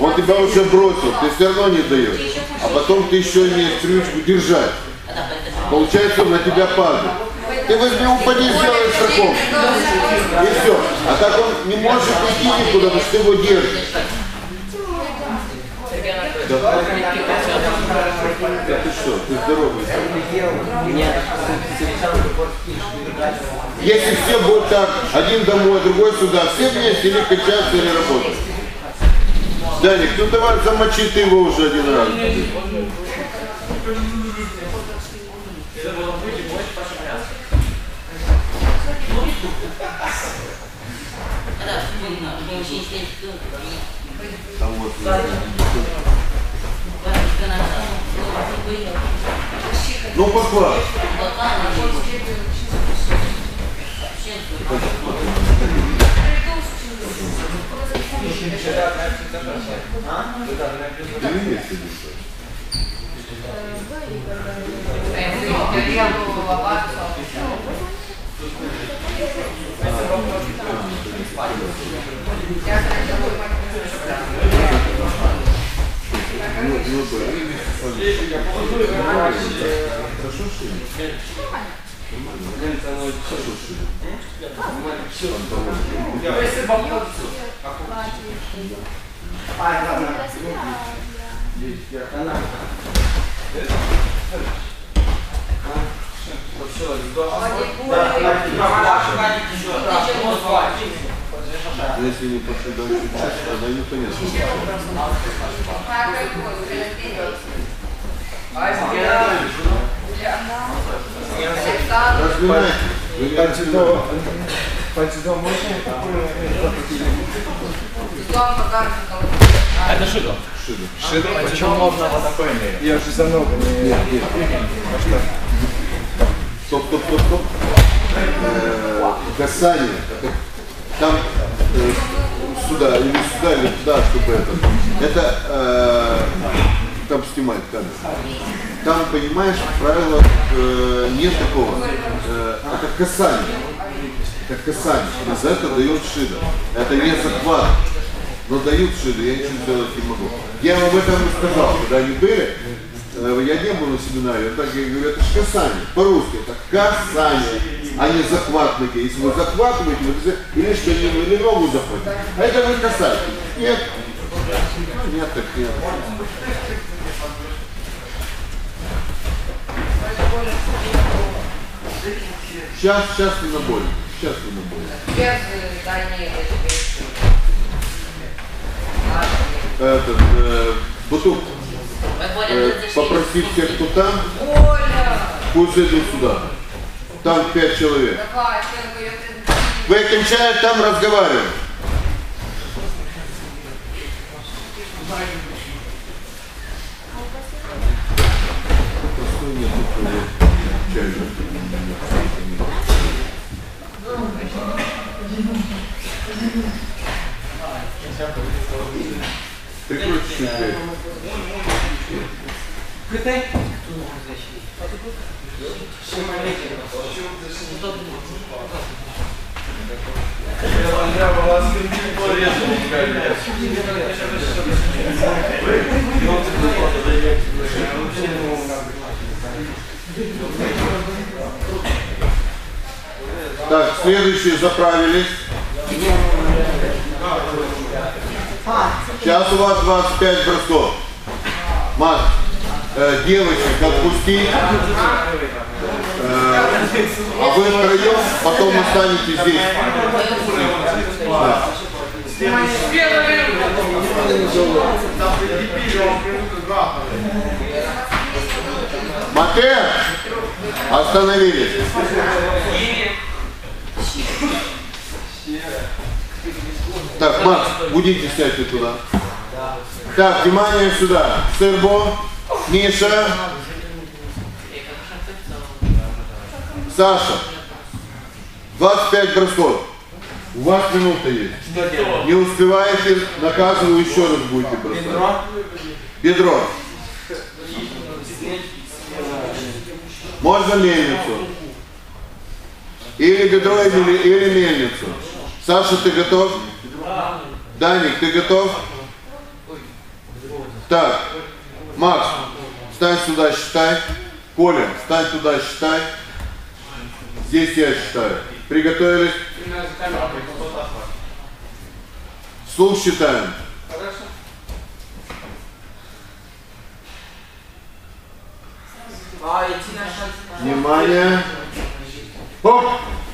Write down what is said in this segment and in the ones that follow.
Он тебя уже бросил, ты все равно не даешь. А потом ты еще имеешь привычку держать. Получается, он на тебя падает. Ты возьми, упади, сделай страховку. И все. А так он не может идти никуда, потому что ты его держишь. Да. Ты что, ты здоровый? Нет. Если все будут так, один домой, другой сюда, все вместе или качаться, или работать. Даник, ну давай замочи ты его уже один раз. Там вот. Ну похвал. Если не пошли дальше, тогда никто не слушает. Это шидо. Шидо? Почему можно водопойные? Я уже за много не... Стоп. Касание. Там сюда, или туда, чтобы это там снимать камеру. Там, понимаешь, правило нет такого. Это касание. Это касание. За это дают шидо. Это не захват. Но дают шидо, я ничего сделать не могу. Я вам об этом рассказал, когда они были. Я не был на семинаре, так я говорю, это же касание. По-русски это касание, а не захват ноги. Если вы захватываете, или что, или ногу заходите. А это вы касаете. Нет. Нет, так нет. Сейчас ты на боли. Сейчас ты на боли. Этот, Бутук. Попросить всех, кто там, пусть зайдут сюда. Там 5 человек. Вы окончаете там разговаривать. Прикройте чуть-чуть. Так, следующие заправились. Сейчас у вас 25 бросков. Мат, девочек отпусти. А вы втроем потом останетесь здесь. Матер, остановились. Так, Макс, будите, сядьте туда. Так, внимание сюда. Сырбо, Миша, Саша. 25 бросков. У вас минута есть. Не успеваете, наказываю, еще раз будете бросать. Бедро. Можно мельницу. Или бедро, или мельницу. Саша, ты готов? Даник, ты готов? Так, Макс, встань сюда, считай. Коля, встань туда, считай. Здесь я считаю. Приготовились? Вслух считаем. Внимание. Хоп.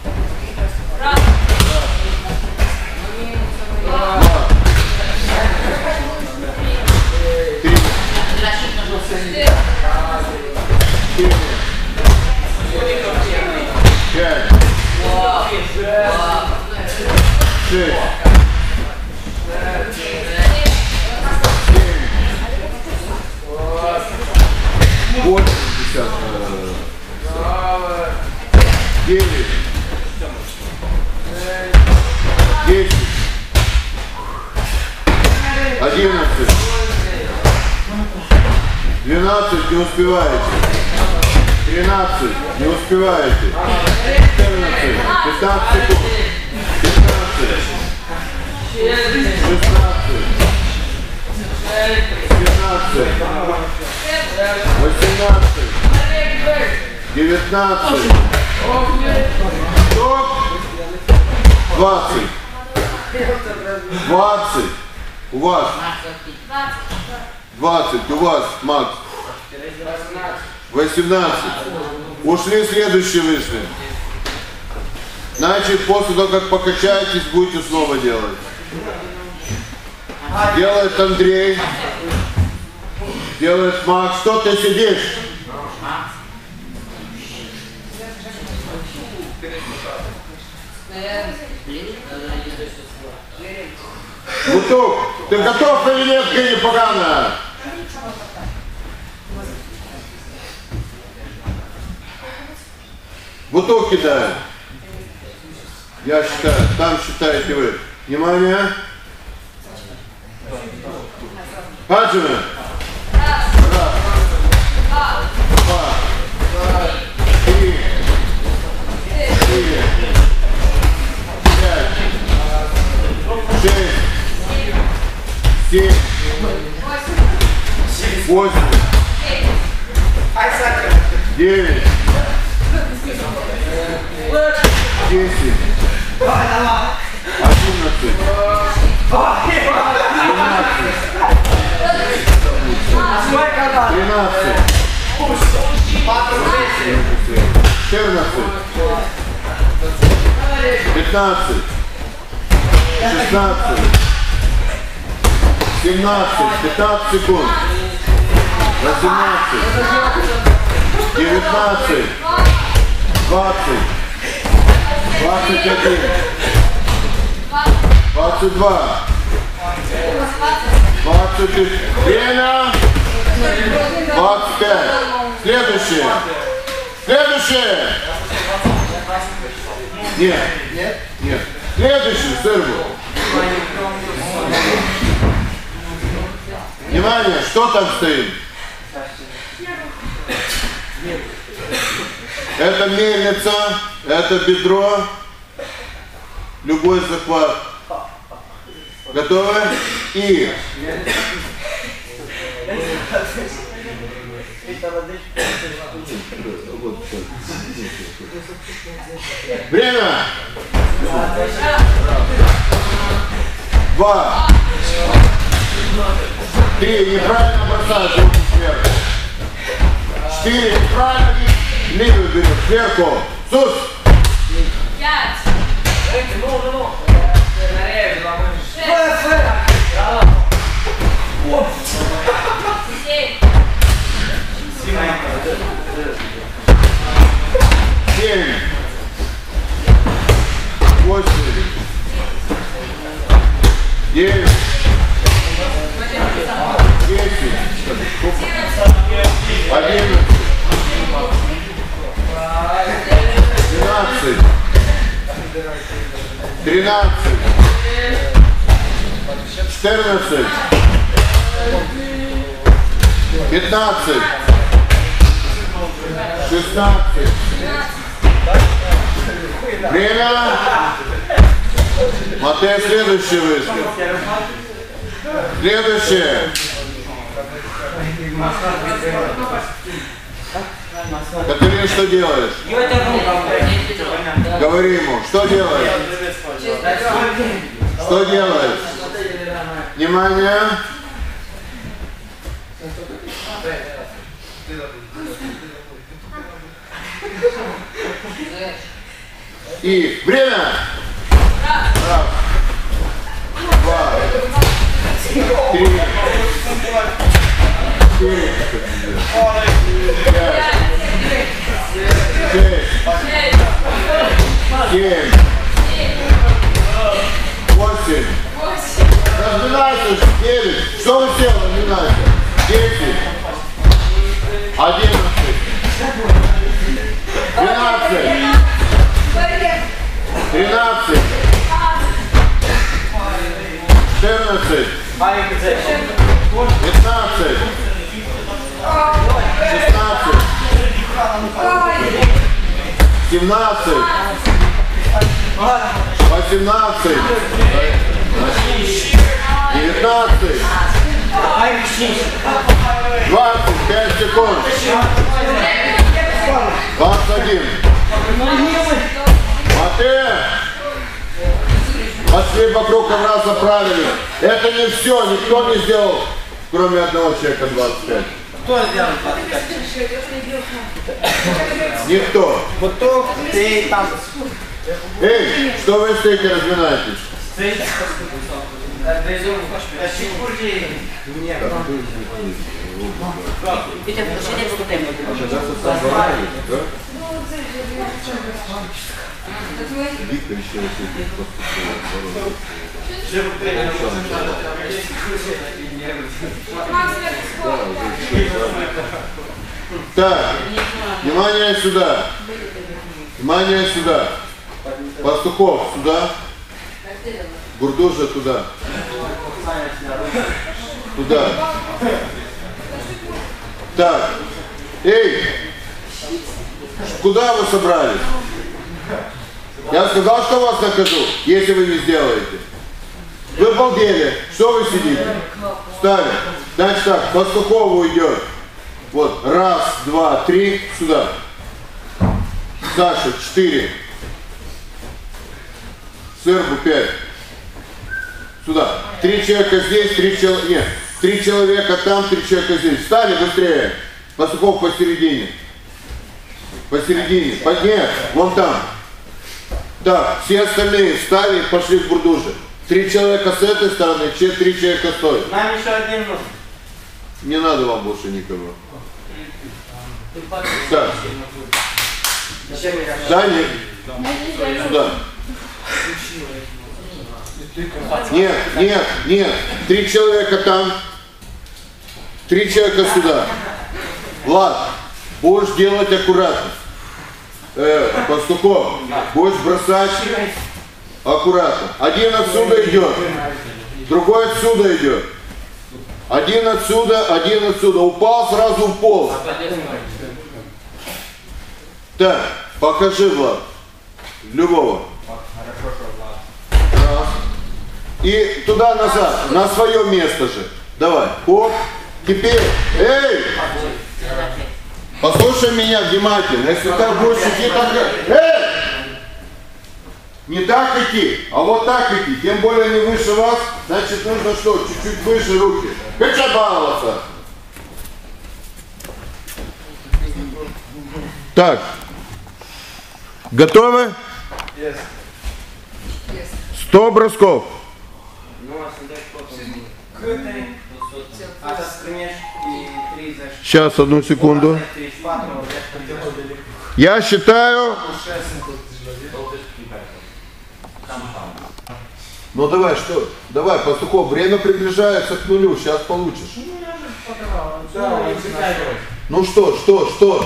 Пять. 6. 8. 9. 10. 11. 12. Не успеваете. 13. Не успеваете. 14. 15 секунд. 15. 16. 17. 18. 19. 20. 20. У вас. 20. У вас, Макс. 18. Ушли, следующие вышли. Значит, после того, как покачаетесь, будете снова делать. Делает Андрей. Делает Макс. Что ты сидишь? Бутук, ты готов или нет, Кенни Погана? Бутук кидаем. Я считаю, там считаете вы. Внимание. Хаджиме. Раз. Два. Три. 4. 5. 6. 7. 8. 9. 10. 11. 15, 16, 17, 15 секунд, 18, 19, 20, 21, 22, 23, время, 25, следующее, следующее, нет, следующий, сырбу. Внимание, что там стоит? Это мельница, это бедро, любой захват. Готовы? И. Время. 2. 3. Неправильно бросать руку сверху. 4. Неправильно левую берешь сверху. Сус. 5. 7. 8. 9. 10. 11. 12. 13. 14. 15. 16. Время. Матвей, следующий вышел. Следующее. Катерина, что делаешь? Говори ему, что делаешь? Что делаешь? Внимание! И время! Раз, два, три, четыре, пять, шесть, семь, восемь. Разминайся, 9. Что вы сделали? Разминайся. 10, 11, 12, 13, 14, 15, 16, 17, 18, 19, 25 секунд, 21. Матвей! Пошли вокруг ковра, заправили. Это не все, никто не сделал, кроме одного человека 25. Кто сделал 25? Никто. Потом ты там. Эй, что вы стоите, разминаетесь? Так, внимание сюда. Внимание сюда. Пастухов сюда. Бурдужа туда. Туда. Так. Эй! Куда вы собрались? Я сказал, что вас накажу, если вы не сделаете. Вы обалдели. Что вы сидите? Встали. Значит так, Пастухову идет. Вот. Раз, два, три. Сюда. Саша, 4. Сербу 5. Сюда. 3 человека здесь, 3 человека. Нет. 3 человека там, 3 человека здесь. Встали быстрее. Пастухов посередине. Посередине. Нет, вон там. Так, все остальные встали и пошли в бурдужи. 3 человека с этой стороны, 3 человека с той. Нам еще один нужен. Не надо вам больше никого. Так. Дани. Сюда. Нет, нет, нет. 3 человека там. 3 человека сюда. Влад, будешь делать аккуратно. Пастухов, будешь бросать аккуратно. Один отсюда идет, другой отсюда идет. Один отсюда. Упал, сразу в пол. Так, покажи, Влад. Любого. Раз. И туда-назад, на свое место же. Давай. Оп. Теперь. Эй! Послушай меня внимательно. Если так будешь идти, так... Эй! Не так идти, а вот так идти. Тем более не выше вас, значит нужно что? Чуть-чуть выше руки. Хочу баловаться. Так. Готовы? 100 бросков. Сейчас, одну секунду. Я считаю. Ну давай, что? Давай, Пастухов, время приближается к нулю, сейчас получишь. Ну что?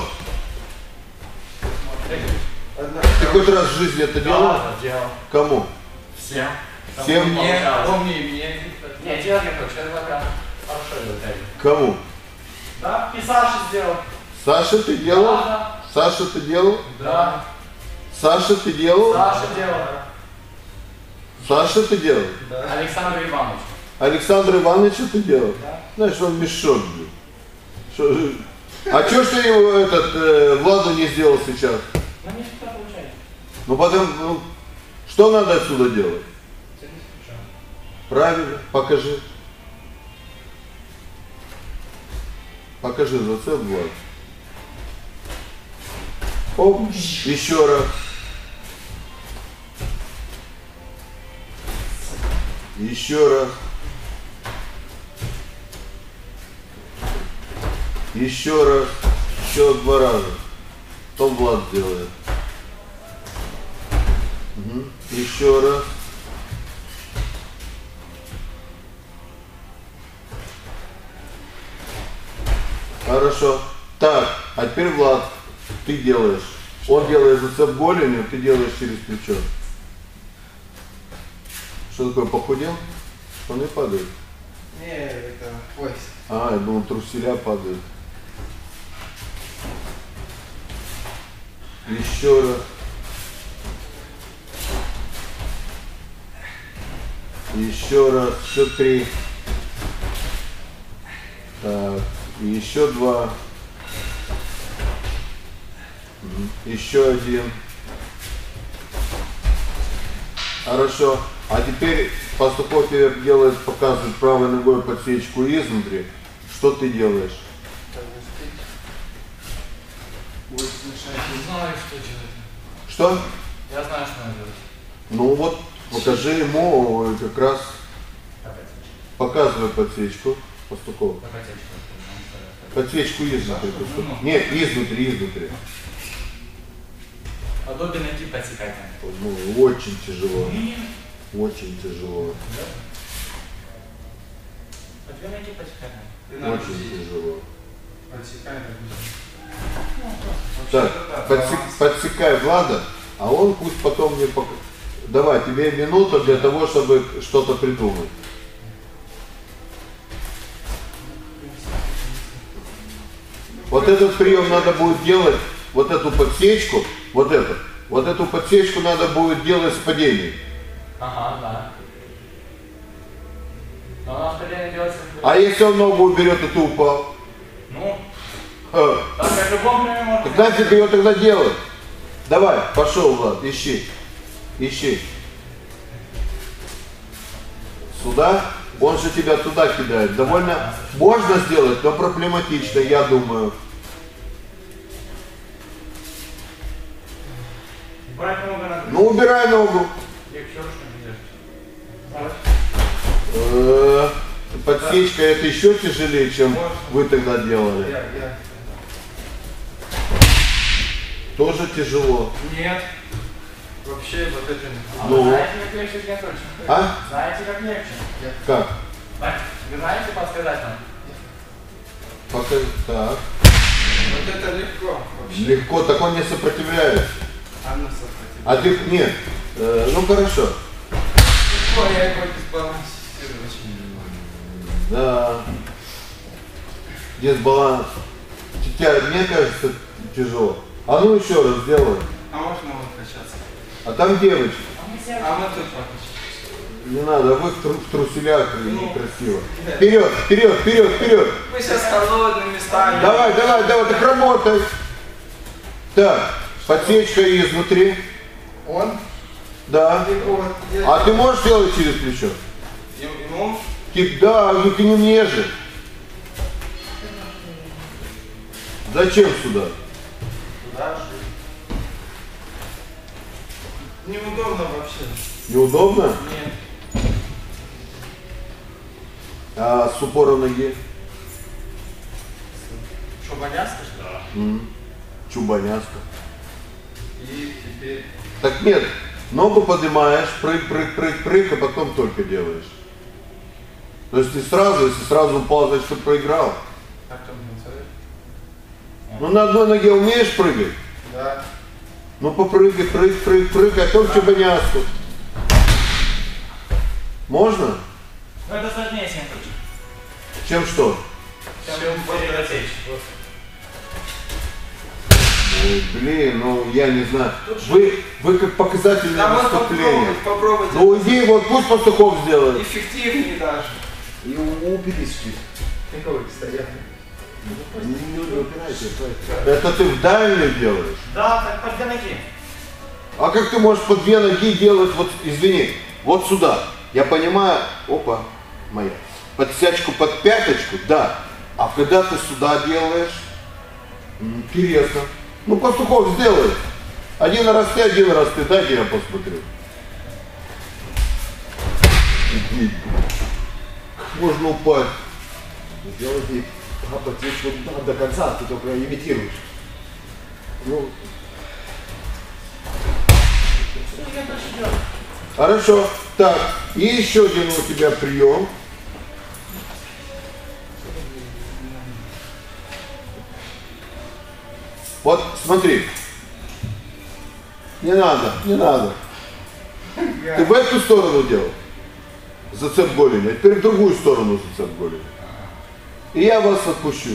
Ты хоть раз в жизни это делал? Кому? Всем. Всем? Мне. Нет, делать не хочу, это хорошо делать. Кому? Да, и Саша сделал. Саша, ты делал? Да. Саша, ты делал? Да. Саша, ты делал? Саша делал. Саша, ты делал? Да. Александр Иванович. Александр Иванович, что ты делал? Да. Знаешь, он мешок, блин. Что же? А что ж ты его, Владу не сделал сейчас? Ну не всегда получается. Ну потом, что надо отсюда делать? Правильно, покажи. Покажи зацеп, Влад. Оп, еще раз. Еще раз. Еще раз. Еще 2 раза. Потом Влад делает. Угу. Еще раз. Хорошо. Так, а теперь Влад, ты делаешь. Он делает зацеп голенью, ты делаешь через плечо. Что такое, похудел? Штаны падают? Не, это пояс. А, я думал, труселя падают. Еще раз. Еще раз. Все 3. Так, еще 2. Еще 1. Хорошо. А теперь Пастухов тебе делает, показывает правой ногой подсечку изнутри. Что ты делаешь? Будет смешать. Не знаю, что делать. Что? Я знаю, что надо делать. Ну вот, покажи ему как раз, Опять. показывай подсечку Пастухова. Опять я Подсечку изнутри. Пастухов. Нет, изнутри. Подобие найти подсекать. Ну, очень тяжело. Очень тяжело. Да? Подобие найти подсекать. Очень тяжело. Подсекай, Так, подсекай Влада, а он пусть потом мне покажет. Давай, тебе минута для того, чтобы что-то придумать. Вот этот прием надо будет делать, вот эту подсечку, вот эту подсечку надо будет делать с падением. Ага, да. Но она падение делается. А если он ногу уберет, и ты упал? Ну, Так так в любом время можно. нафиг ее тогда делать? Давай, пошел, Влад, ищи. Сюда? Он же тебя туда кидает. Довольно можно сделать, но проблематично, я думаю. Брать много надо. Ну, убирай ногу. Я к черту не делаешь. Подсечка это еще тяжелее, чем вы тогда делали. Я. Тоже тяжело. Нет. Вообще вот это не. Ну. Знаете, как легче сделать точно? А? Знаете, как легче? Как? Так, вы знаете подсказать нам? Пока так. Вот это легко. Вообще. Легко, так он не сопротивляется. Анна сопротивляется. А ты нет. Ну хорошо. Легко, я его дисбалансирую очень. Да. Дисбаланс. Тебе, мне кажется, тяжело. А ну еще раз сделай. А можно вот качаться? А там девочки. А мы тут покачаемся. Не надо, вы в труселях и некрасиво. Вперед. Мы сейчас холодными местами. Давай, так работай. Так, подсечка изнутри. Он? Да. Вот, А ты можешь делать через плечо? ему? Да, ну ты не мне же. Зачем сюда? Туда же. Неудобно вообще. Неудобно? Нет. А с упором ноги? Шубаняска, что ли? Чубаняска. И теперь... Так нет, ногу поднимаешь, прыг, а потом только делаешь. То есть не сразу, если сразу упал, значит ты проиграл. Как там называется? Ну на одной ноге умеешь прыгать? Да. Ну попрыгай, прыг, а потом чубаняску. Можно? Ну это сложнее, чем круче. Чем что? Чем подсечь. Ой, блин, ну я не знаю. Вы как показательное Да вот выступление. попробуйте. Ну иди, вот пусть Пастухов сделает. Эффективнее даже. И уберись чуть. Какой стоят? Не упирайся. Это ты в дальнюю делаешь? Да, так по 2 ноги. А как ты можешь по 2 ноги делать, вот, извини, вот сюда? Я понимаю, опа, моя, подсячку под пяточку, да. А когда ты сюда делаешь, интересно. Ну, Пастухов сделает. Один раз ты, дайте я посмотрю. Можно упасть. Сделайте подсечку до конца, ты только имитируешь. Ну, хорошо. Так, и еще один у тебя прием. Вот, смотри. Не надо, не надо. Ты в эту сторону делал. Зацеп голени. А теперь в другую сторону зацеп голени. И я вас отпущу.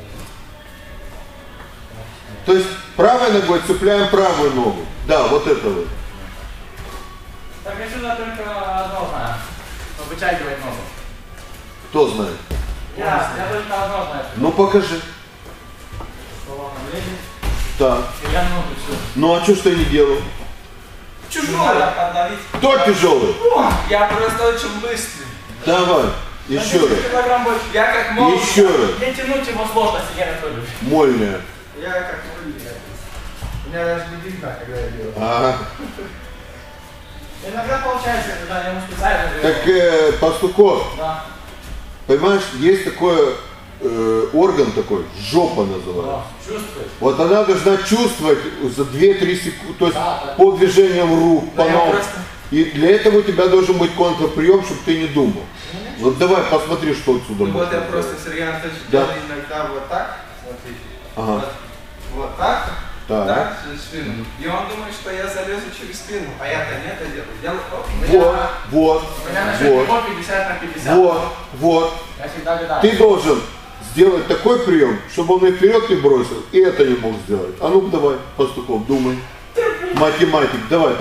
То есть правой ногой цепляем правую ногу. Да, вот это вот. Так я сюда только одно знаю. Но вытягивать ногу. Кто знает? Я только одно знаю. Ну покажи. Что она влезет. Так. И я ногу все. Ну а что ж ты не делал? Надо подавить. Кто тяжелый? Я просто очень быстрый. Давай. Еще раз. Килограмм больше. Я как мол. Еще раз. Не тянуть его сложности, я Анатольевич. Мольная. Я как мол. У меня даже не видно, когда я делаю. Ага. Иногда получается, когда я ему специально Так, делаю. Пастухов, Да. понимаешь, есть такой орган такой, жопа называется. Да. Чувствуешь? Вот она должна чувствовать за 2-3 секунды, то есть Да. по движениям рук, по Да, я ногам. просто- И для этого у тебя должен быть контрприем, чтобы ты не думал. Вот давай посмотри, что отсюда Ну вот можно я сделать. просто Сергей Анатольевич Да. делаю иногда вот так, смотрите. Ага. Вот так, Так. да, через спину. И он думает, что я залезу через спину, а я-то не это делаю. Делаю, оп, Вот, У меня на счете вот, по 50 на 50. вот. Я всегда гадаю. Ты должен сделать такой прием, чтобы он и вперед не бросил, и это не мог сделать. А ну давай, Пастухов, думай. Математик, давай.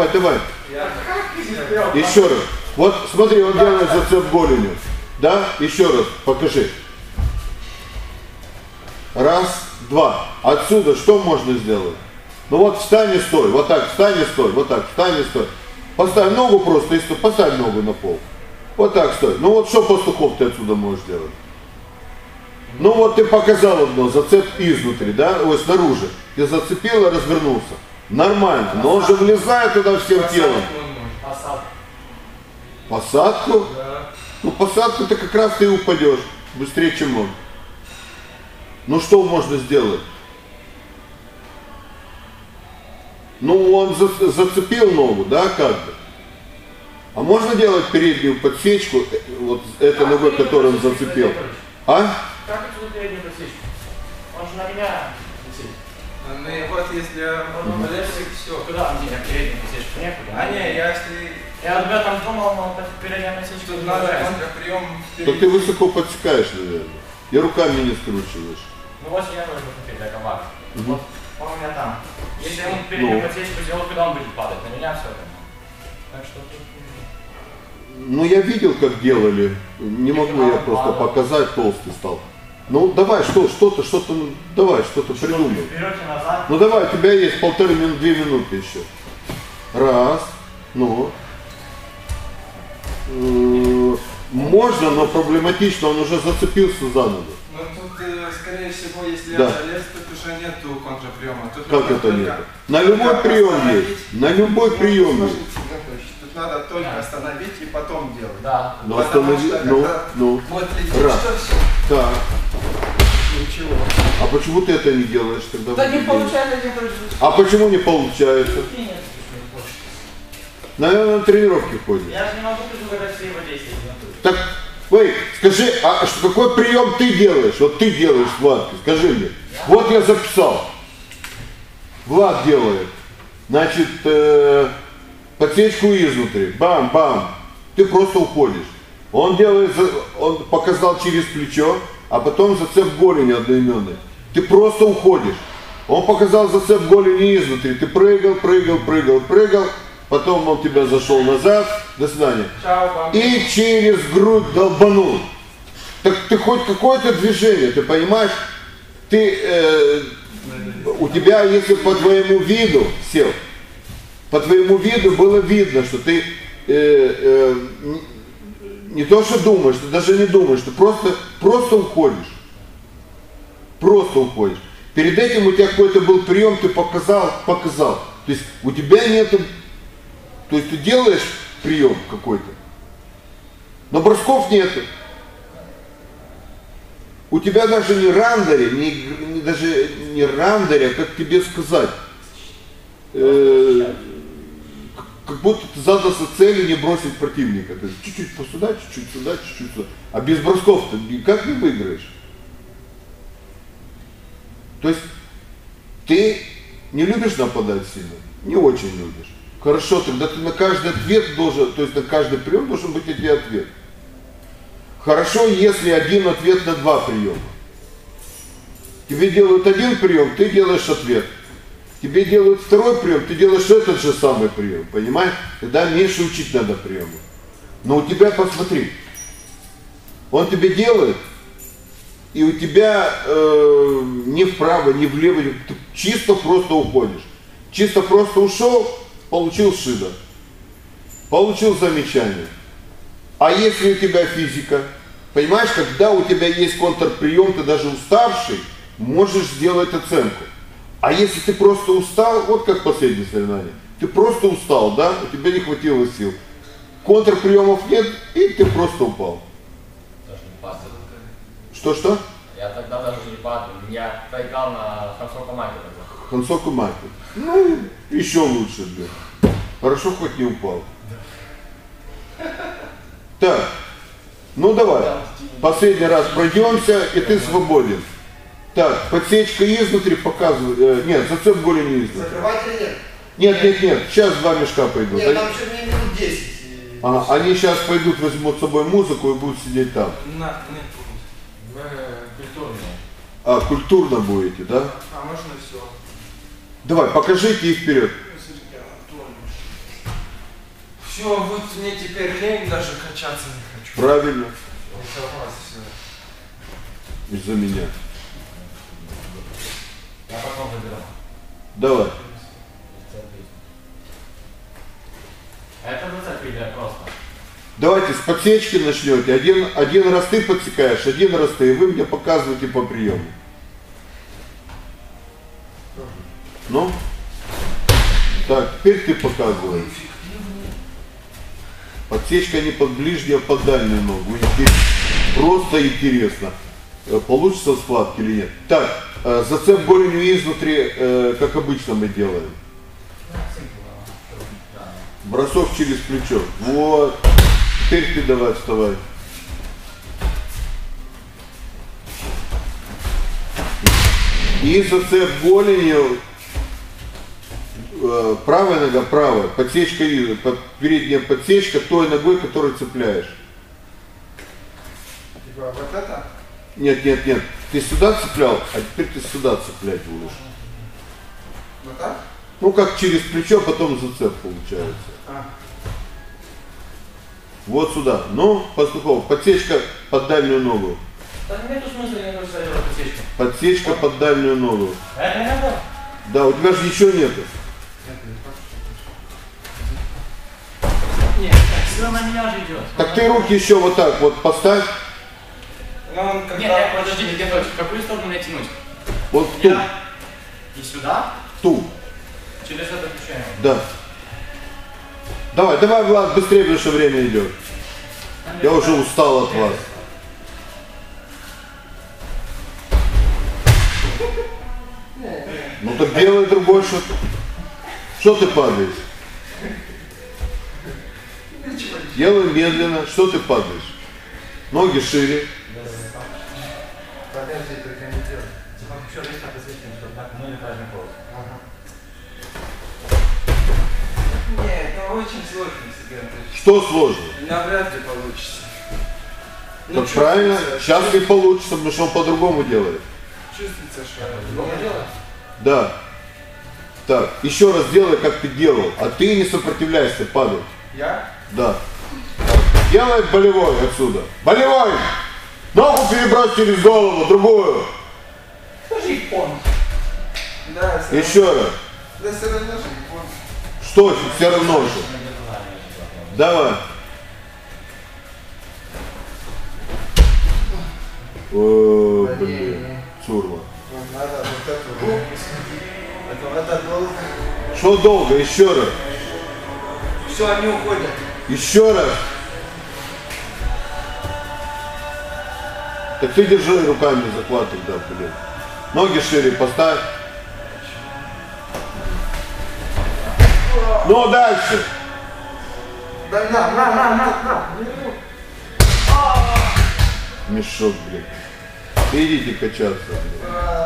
я- Еще раз. Вот смотри, он делает зацеп голенью. Да? Еще раз, покажи. Раз, два. Отсюда что можно сделать? Ну вот встань и стой. Вот так, встань и стой. Вот так, встань и стой. Поставь ногу просто и стой. Поставь ногу на пол. Вот так стой. Ну вот что, Пастухов, ты отсюда можешь делать? Ну вот ты показал одно, зацеп изнутри, да? Ой, снаружи. Ты зацепил и развернулся. Нормально. Но он же влезает туда всем телом. Посадка. Посадку? Да. Ну посадку ты как раз ты упадешь быстрее, чем он. Ну что можно сделать? Ну он зацепил ногу, да, как бы. А можно делать переднюю подсечку, вот этой ногой, которую он зацепил? А? Как отсюда переднюю подсечку? Он же на меня висит. Ну и вот если я полезу, все. Куда мне переднюю подсечку? Некуда. А не, я если... Я об этом думал, но передняя подсечка Тут не надо нравится. контрприем. То ты высоко подсекаешь, наверное. И руками не скручиваешь. Ну вот я тоже посмотреть, для комар. Мгм. Вот он у меня там. Если он переднюю подсечку сделал, куда он будет падать? На меня все равно. Так что тут... Ну я видел, как делали. Не могу я просто показать, толстый стал. Ну давай, что-то, ну, давай, что-то придумай. Вперед и назад. Ну давай, у тебя есть 1,5 минуты, 2 минуты еще. Раз, ну. Можно, но проблематично, он уже зацепился за ногу. Ну тут, скорее всего, если Да. я залез, тут уже нету контрприема. Тут Как надо это только- нет? На любой только прием остановить. есть. На любой Ну, прием слушайте, есть. Анатольевич, тут надо только остановить и потом делать. Да. Ну Потому останови, что ну, когда ну. Вот летит, Раз. что все. Так. Ничего. А почему ты это не делаешь тогда? Да не в деле? получается, не получается. А почему не получается? Наверное, на тренировки ходишь. Я же не могу предугадать все его действия. Так, ой, скажи, а что, какой прием ты делаешь? Вот ты делаешь, Влад, скажи мне. Вот я записал. Влад делает. Значит, подсечку изнутри. Бам-бам. Ты просто уходишь. Он делает, он показал через плечо, а потом зацеп голени одноименный. Ты просто уходишь. Он показал зацеп голени изнутри. Ты прыгал, потом он тебя зашел назад, до свидания. Чао, бам. И через грудь долбанул. Так ты хоть какое-то движение, ты понимаешь? Ты, у тебя, если по твоему виду сел, по твоему виду было видно, что ты не то что думаешь, ты даже не думаешь, ты просто уходишь. Просто уходишь. Перед этим у тебя какой-то был прием, ты показал. То есть у тебя нету, то есть ты делаешь прием какой-то, но бросков нету. У тебя даже не рандере, даже не рандере, а как тебе сказать, как будто ты задался целью не бросить противника. То есть чуть-чуть посюда, чуть-чуть сюда, чуть-чуть сюда. А без бросков ты никак не выиграешь. То есть ты не любишь нападать сильно? Не очень любишь. Хорошо, тогда ты на каждый ответ должен, то есть на каждый прием должен быть один ответ. Хорошо, если один ответ на два приема. Тебе делают один прием, ты делаешь ответ. Тебе делают второй прием, ты делаешь этот же самый прием. Понимаешь? Тогда меньше учить надо приемы. Но у тебя, посмотри, он тебе делает, и у тебя ни вправо, ни влево, ты чисто просто уходишь. Чисто просто ушел, получил шида, получил замечание. А если у тебя физика, понимаешь, когда у тебя есть контрприем, ты даже уставший, можешь сделать оценку. А если ты просто устал, вот как последнее соревнование, ты просто устал, да, у тебя не хватило сил. Контрприемов нет, и ты просто упал. Даже не падаю. Что? Я тогда даже не падаю. Я проиграл на Хансоку Маки. Хансоку Маки. Ну, еще лучше, блин. Хорошо, хоть не упал. Так, ну давай, последний раз пройдемся, и ты свободен. Так, подсечка изнутри показывает, нет, зацеп голени изнутри. Закрывать или нет? Нет, сейчас два мешка пойдут. Нет, там еще мне минут 10. Они сейчас пойдут, возьмут с собой музыку и будут сидеть там. Нет. Мы культурные. Культурно будете, да? А можно все? Давай, покажите и вперед. Все, вот мне теперь лень даже качаться не хочу. Правильно, Из-за вас все. из-за меня. Я потом выберу. Давай. Это зацеп или просто? Давайте с подсечки начнете. Один раз ты подсекаешь, один раз ты, и вы мне показываете по приему. Ну? Так, теперь ты показываешь. Подсечка не под ближнюю, а под дальнюю ногу. Просто интересно. Получится складки или нет. Так, зацеп голенью изнутри, как обычно мы делаем. Бросок через плечо. Вот. Теперь ты давай вставай. И зацеп голенью. Правая нога правая. Подсечка, передняя подсечка той ногой, которую цепляешь. Типа вот это? Нет. Ты сюда цеплял, а теперь ты сюда цеплять будешь. Вот так? Ну как через плечо, потом зацеп получается. Вот сюда. Ну, Пастухов, подсечка под дальнюю ногу. Да нету смысла, я не хочу делать подсечку. Подсечка под дальнюю ногу. Это не надо? Да, у тебя же ничего нету. Нет, все на меня же идет. Так ты руки еще вот так вот поставь. Но он когда... Нет, подожди, в какую сторону мне тянуть? Вот в ту. И сюда? Ту. Через это включаем. Да. Давай, Влад, быстрее, потому что время идет. Я уже устал от вас. Ну так делай другой что-то. Что ты падаешь? Делай медленно. Что ты падаешь? Ноги шире. Подожди, только не делай. Еще есть подсвечник, чтобы так мы не правильно пол. Нет, это очень сложно себе. Что сложно? Навряд ли получится. Так правильно, сейчас не получится, потому что он по-другому делает. Чувствуется, что... Другое дело? Да. Так, еще раз делай, как ты делал, а ты не сопротивляйся, падай. Я? Да. Так. Делай болевой отсюда. Болевой! Ногу перебрось через голову, другую. Тоже япон. Да, все равно. Еще раз. Да, все равно же не помню. Что все равно же? Давай. О, блин. Цурла. Вот надо вот эту. Это долго. Что долго? Еще раз. Все, они уходят. Еще раз. Так ты держи руками захватывай, да, блин. Ноги шире поставь. Ну, дальше. Да, на. Мешок, блин. Идите качаться, блин.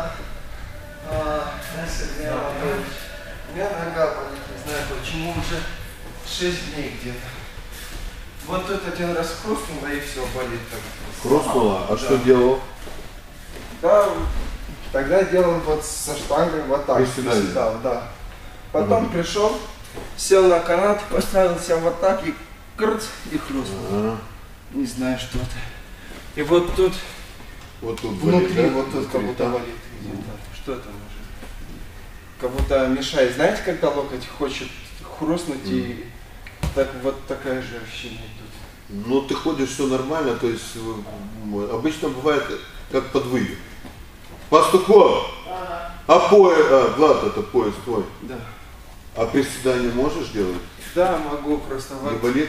У меня нога болит, не знаю почему, уже 6 дней где-то. Вот тут один раз хрустнуло и все, болит так. Хрустнула? А Да. что делал? Да, тогда делал вот со штангой вот так. Приседали. Приседал, да. Потом пришел, сел на канат, поставил себя вот так и крц, и хрустнул. Ага. Не знаю, что это. И вот тут, Вот тут внутри, болит, да? вот тут как Внутри, будто да? болит. Что это может? Как будто мешает. Знаете, когда локоть хочет хрустнуть и так вот такая же ощущение тут. Ну, ты ходишь, все нормально, то есть обычно бывает как подвыгиб. Пастухов! А пояс, Влад, это пояс твой. Да. А приседания можешь делать? Да, могу просто Не вот. болит?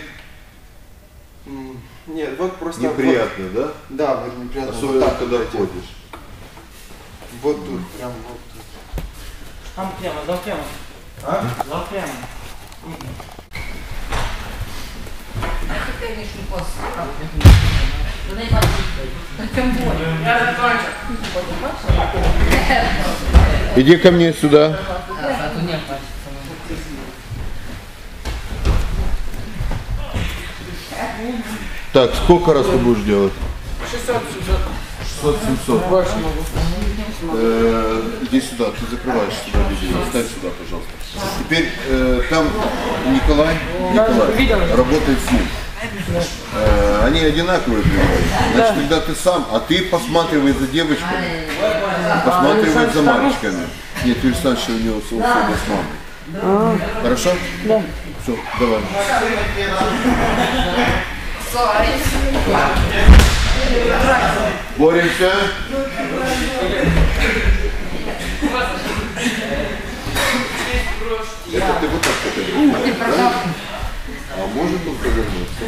Нет, вот просто. Неприятно, да? Вот, да, вот неприятно. Особенно, вот так когда вот делать. ходишь. Вот тут, прям вот тут. Там прямо, зал прямо. А? Зал прямо. Я закончил. Иди ко мне сюда. Так, сколько раз ты будешь делать? 600-700. Иди сюда, ты закрываешь сюда видео. Ставь сюда, пожалуйста. Теперь там Николай работает с ним. Они одинаковые примерно. Значит, когда ты сам, а ты посматривай за девочками, посматривай за мальчиками. Нет, Юрий Александрович, у него сегодня с мамой. Хорошо? Да. Все, давай. Боремся. Это ты вот так повернешь, да? А может он повернуться?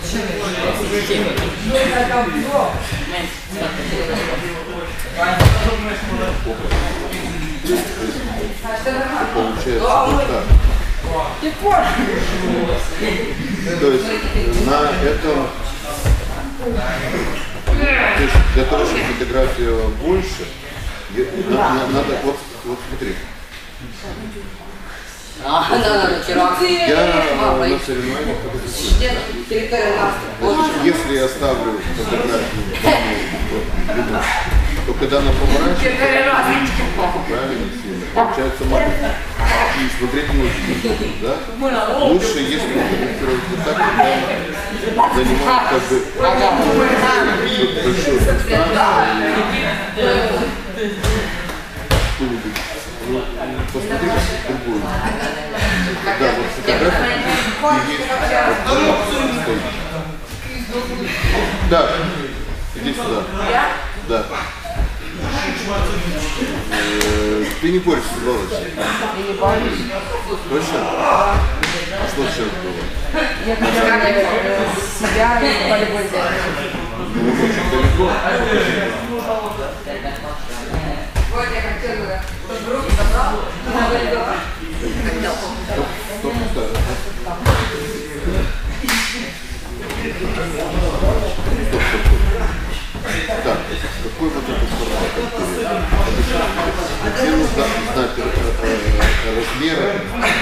Получается вот так. То есть на этом, то есть для того, чтобы фотография больше, надо, вот смотри. Я на соревнованиях если я ставлю фотографию, то когда она поворачивается, правильно сильно, получается маленькая. И смотреть не очень удобно, да? Лучше, если фотографировать вот так, когда занимает как бы большое пространство. Ну, посмотрите другую. Да, вот фотография и есть. Да, иди сюда. Да. Ты не борешься, Володя? Я не боюсь. Точно? А что сейчас было? Я хотела себя и борьбой делать. Ну, очень далеко. Вот я хотела, чтобы руки забрал, Стоп, стоп. Так, какой вот этот формат? Тебе нужно знать размеры.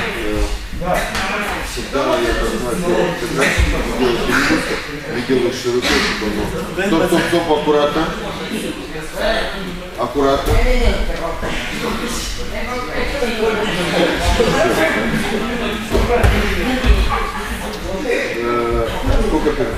Когда я знаю фотографию, ты делаешь широко, чтобы оно... Стоп, аккуратно. Аккуратно. Сколько ты?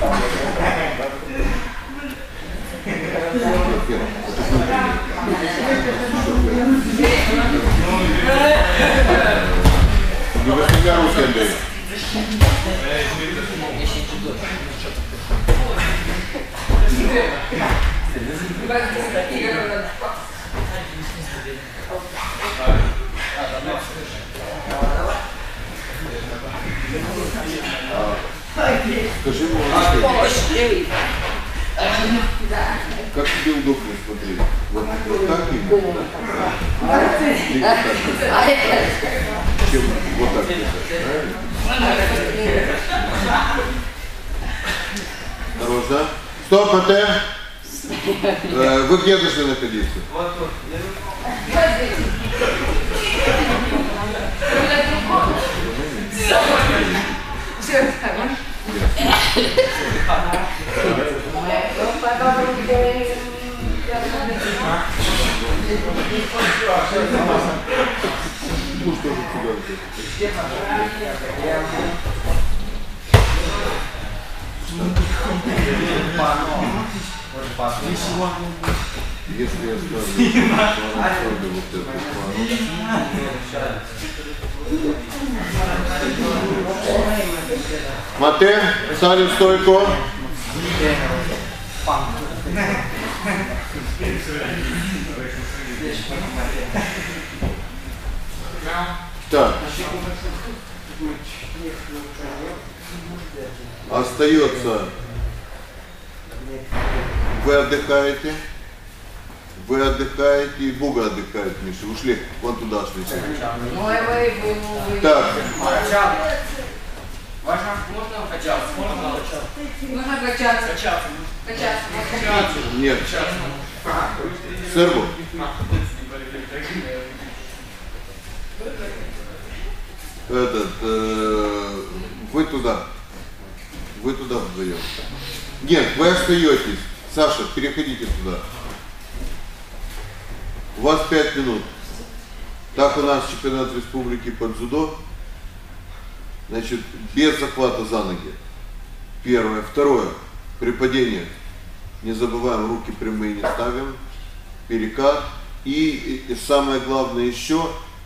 Не возьми руки, Андрей. Скажи мне, как тебе удобно смотреть? Вот так или так? Чем вот так? Осторожно. Стоп, Матэ! Вы где должны находиться? Вот тут. Если я ставлю вот эту пару. Матэ, ставим стойку. Так. Остается. Вы отдыхаете. Вы отдыхаете, и Буга отдыхает, Миша. Ушли, вон туда шли. Так. Можно качаться? Нужно качаться. Качаться. Нет. Сербу. Вы туда. Вы туда вдвоем. Нет, вы остаетесь. Саша, переходите туда. У вас 5 минут. Так у нас чемпионат республики по дзюдо. Значит, без захвата за ноги. Первое. Второе. При падении не забываем, руки прямые не ставим. Перекат. И самое главное еще,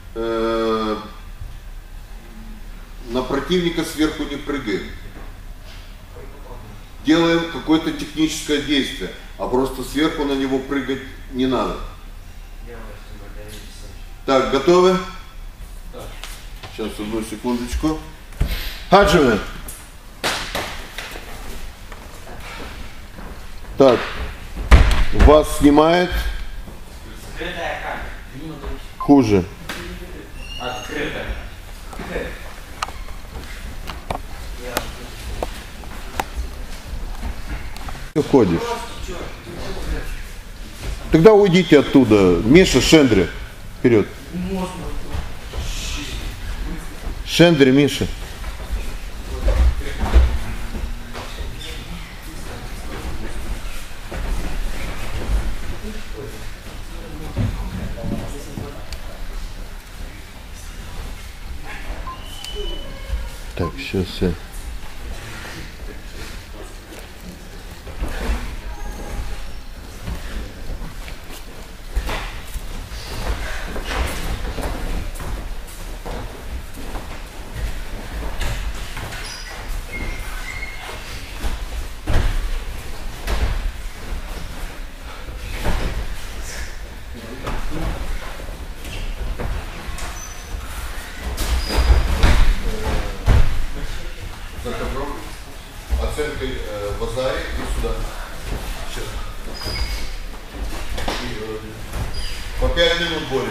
на противника сверху не прыгаем. Делаем какое-то техническое действие, а просто сверху на него прыгать не надо. Так, готовы? Да. Сейчас, одну секундочку. Хаджиме. Так, вас снимает. Скрытая камера. Хуже. Открытая. Ты ходишь. Тогда уйдите оттуда. Миша, Шендри. Вперед. Шендри, Миша. Так, сейчас я... Оценкой в Азаре и сюда. Сейчас. По 5 минут борем.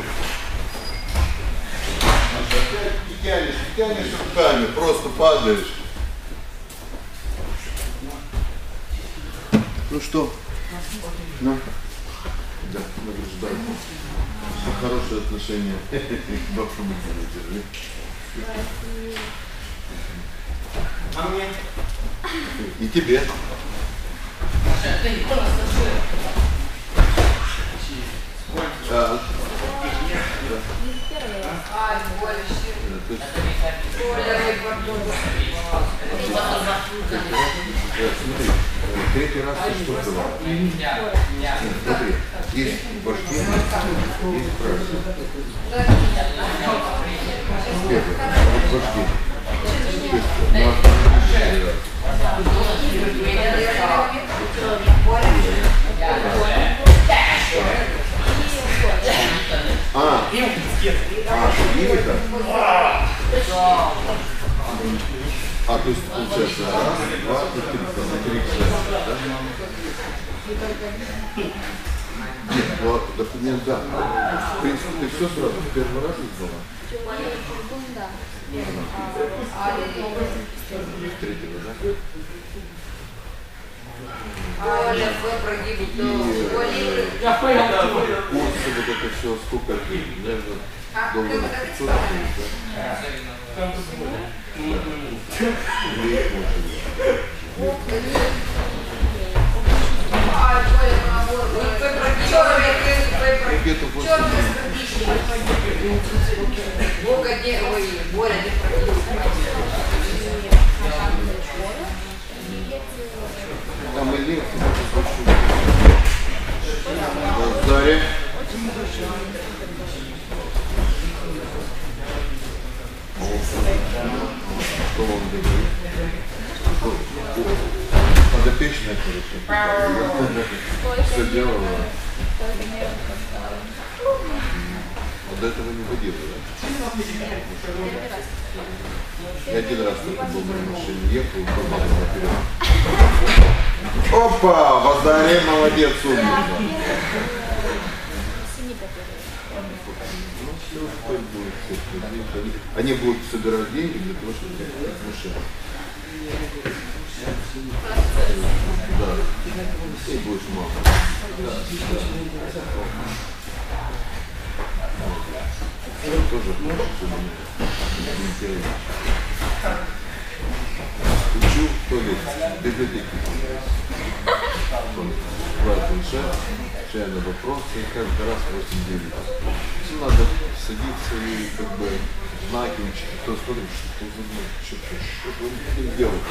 Опять не тянешь руками, просто падаешь. Ну что? Ну? Да, награждай. Хорошее отношение к бабшему держи. А мне? И тебе. То есть, смотри, третий раз ты что сказал? Смотри, есть вождение, есть практика. Первое, вождение. То есть, на шагивика? То есть получается раз, два, три, да? Нет, вот документ, да. В принципе, ты все сразу в первый раз издала? Третьего, да? Я понял. Курсы, вот это все, сколько это, наверное, долларов 500, да? Где-то там и лев, Заре. Что вам говорит? Подопечная, короче. Все делала. Вот до этого не водила, да? Я один раз только был на машине, ехал, попал наперед. Опа! Вазаре, молодец, умница. Они будут собирать деньги для того, чтобы купить машину. Да. И будешь мало. Тоже интересно. Учу в туалете, библиотеки. Планшет, отвечаю на вопросы, каждый раз 8-9. Надо садиться и как бы знаки учить, кто смотрит, что вы не делаете.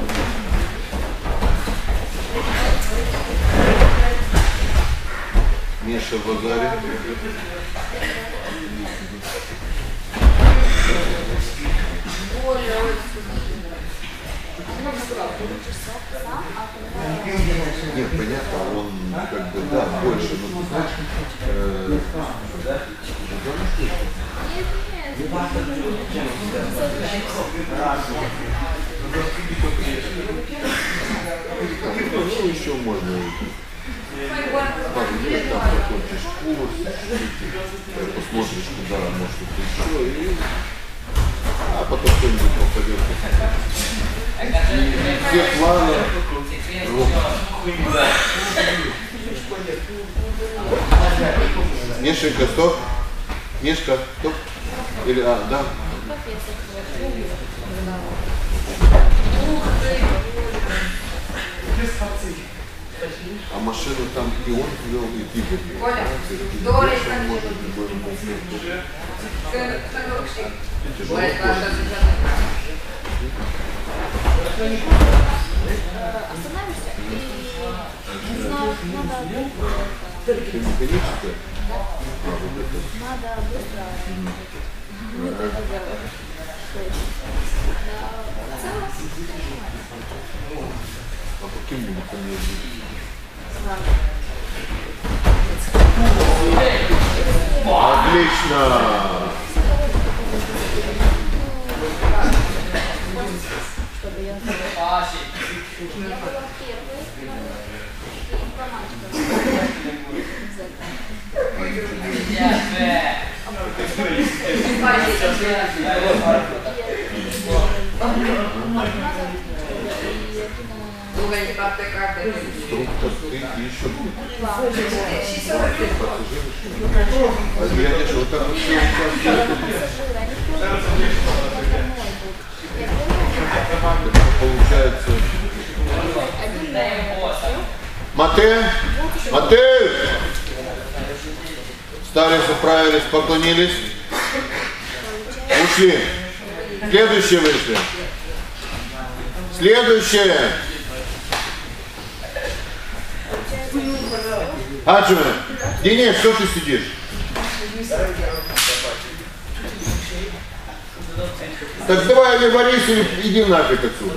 Миша в базаре. Нет, понятно, он как бы, да, больше, но ты знаешь, ну еще можно погулять, там закончишь курс, посмотришь куда, может что-то еще, и... а потом кто-нибудь попадет. Все планы. Мишенька, стоп. Мишка, стоп. Или, да. А машину там и он вел, и ты вел. Оля, остановишься и не знаю, надо механическая? Надо быстро это делать. А по каким будут они ездить? Отлично! Чтобы я была первой Инструктор, ты еще я не вот так вот все получается. Матей! Матей! Стали, заправились, поклонились. ушли. Следующие вышли. Следующее. Аджима, Денис, что ты сидишь? Так давай не борись или иди нафиг отсюда.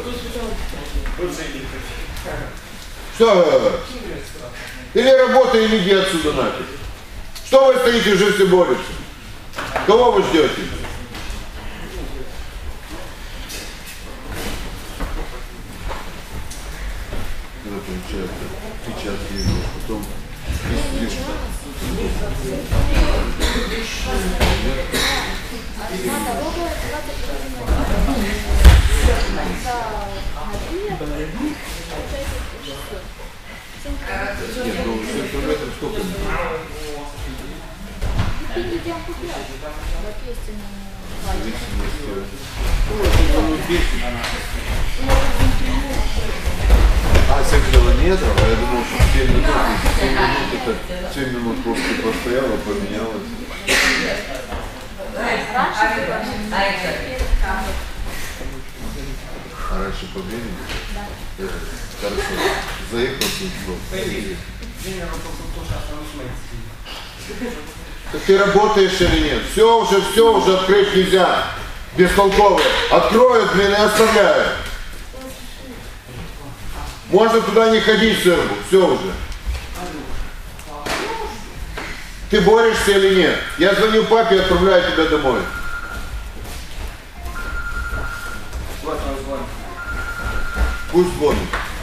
Что? Или работай, или иди отсюда нафиг. Что вы стоите, уже все боретесь? Кого вы ждете? Это получается, сейчас едешь, потом пиздишь. Нет, ну 6 километров сколько? А 7 километров? А я думал, что 7 минут, 7 минут это 7 минут просто постояла, поменялась. А раньше по времени? Да. Хорошо. Заехал тут. Так ты работаешь или нет? Все уже открыть нельзя. Бестолковые. Откроют, блин, и оставляют. Можно туда не ходить, Сырбу. Все уже. Ты борешься или нет? Я звоню папе и отправляю тебя домой. Пусть звонит.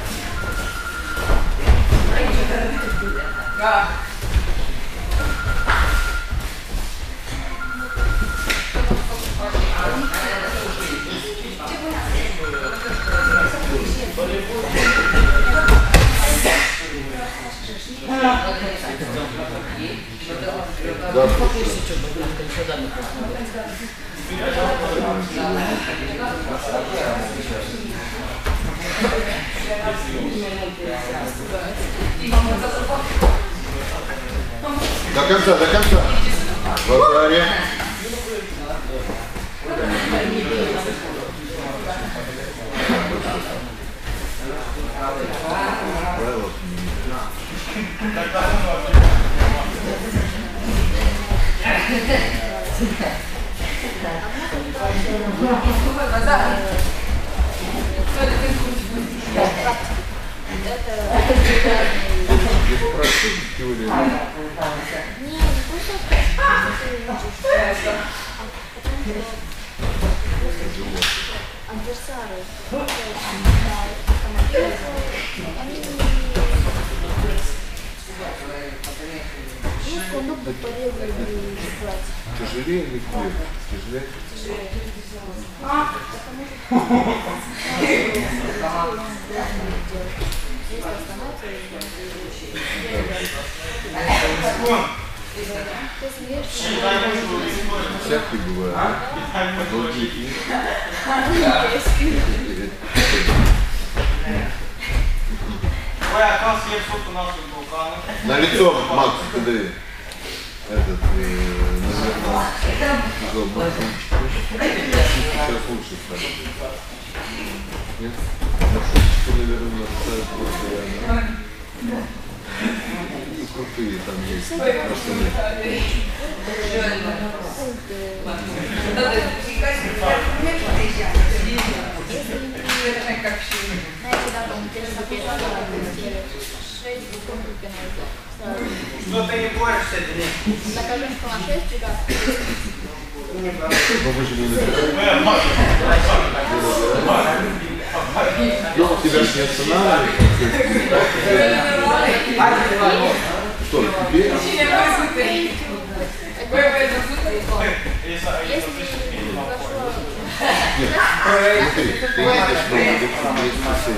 Да. До конца, до конца. В базаре. Адверсары тяжелее или хлеб? Тяжелее? Всякие бывают, да? Долгие. На лицо, Макс, подави. Этот, наверное, сейчас лучше стало. Нет? Маршрутчики, наверное, ставят постоянно. И крутые там есть. Просто нет. Что ты не борешься, Денис? Закажем по 6, ребят. Но вы же не набираете. Но тебя же не останавливает. Что, тебе? Нет, смотри, ты едешь на улицу,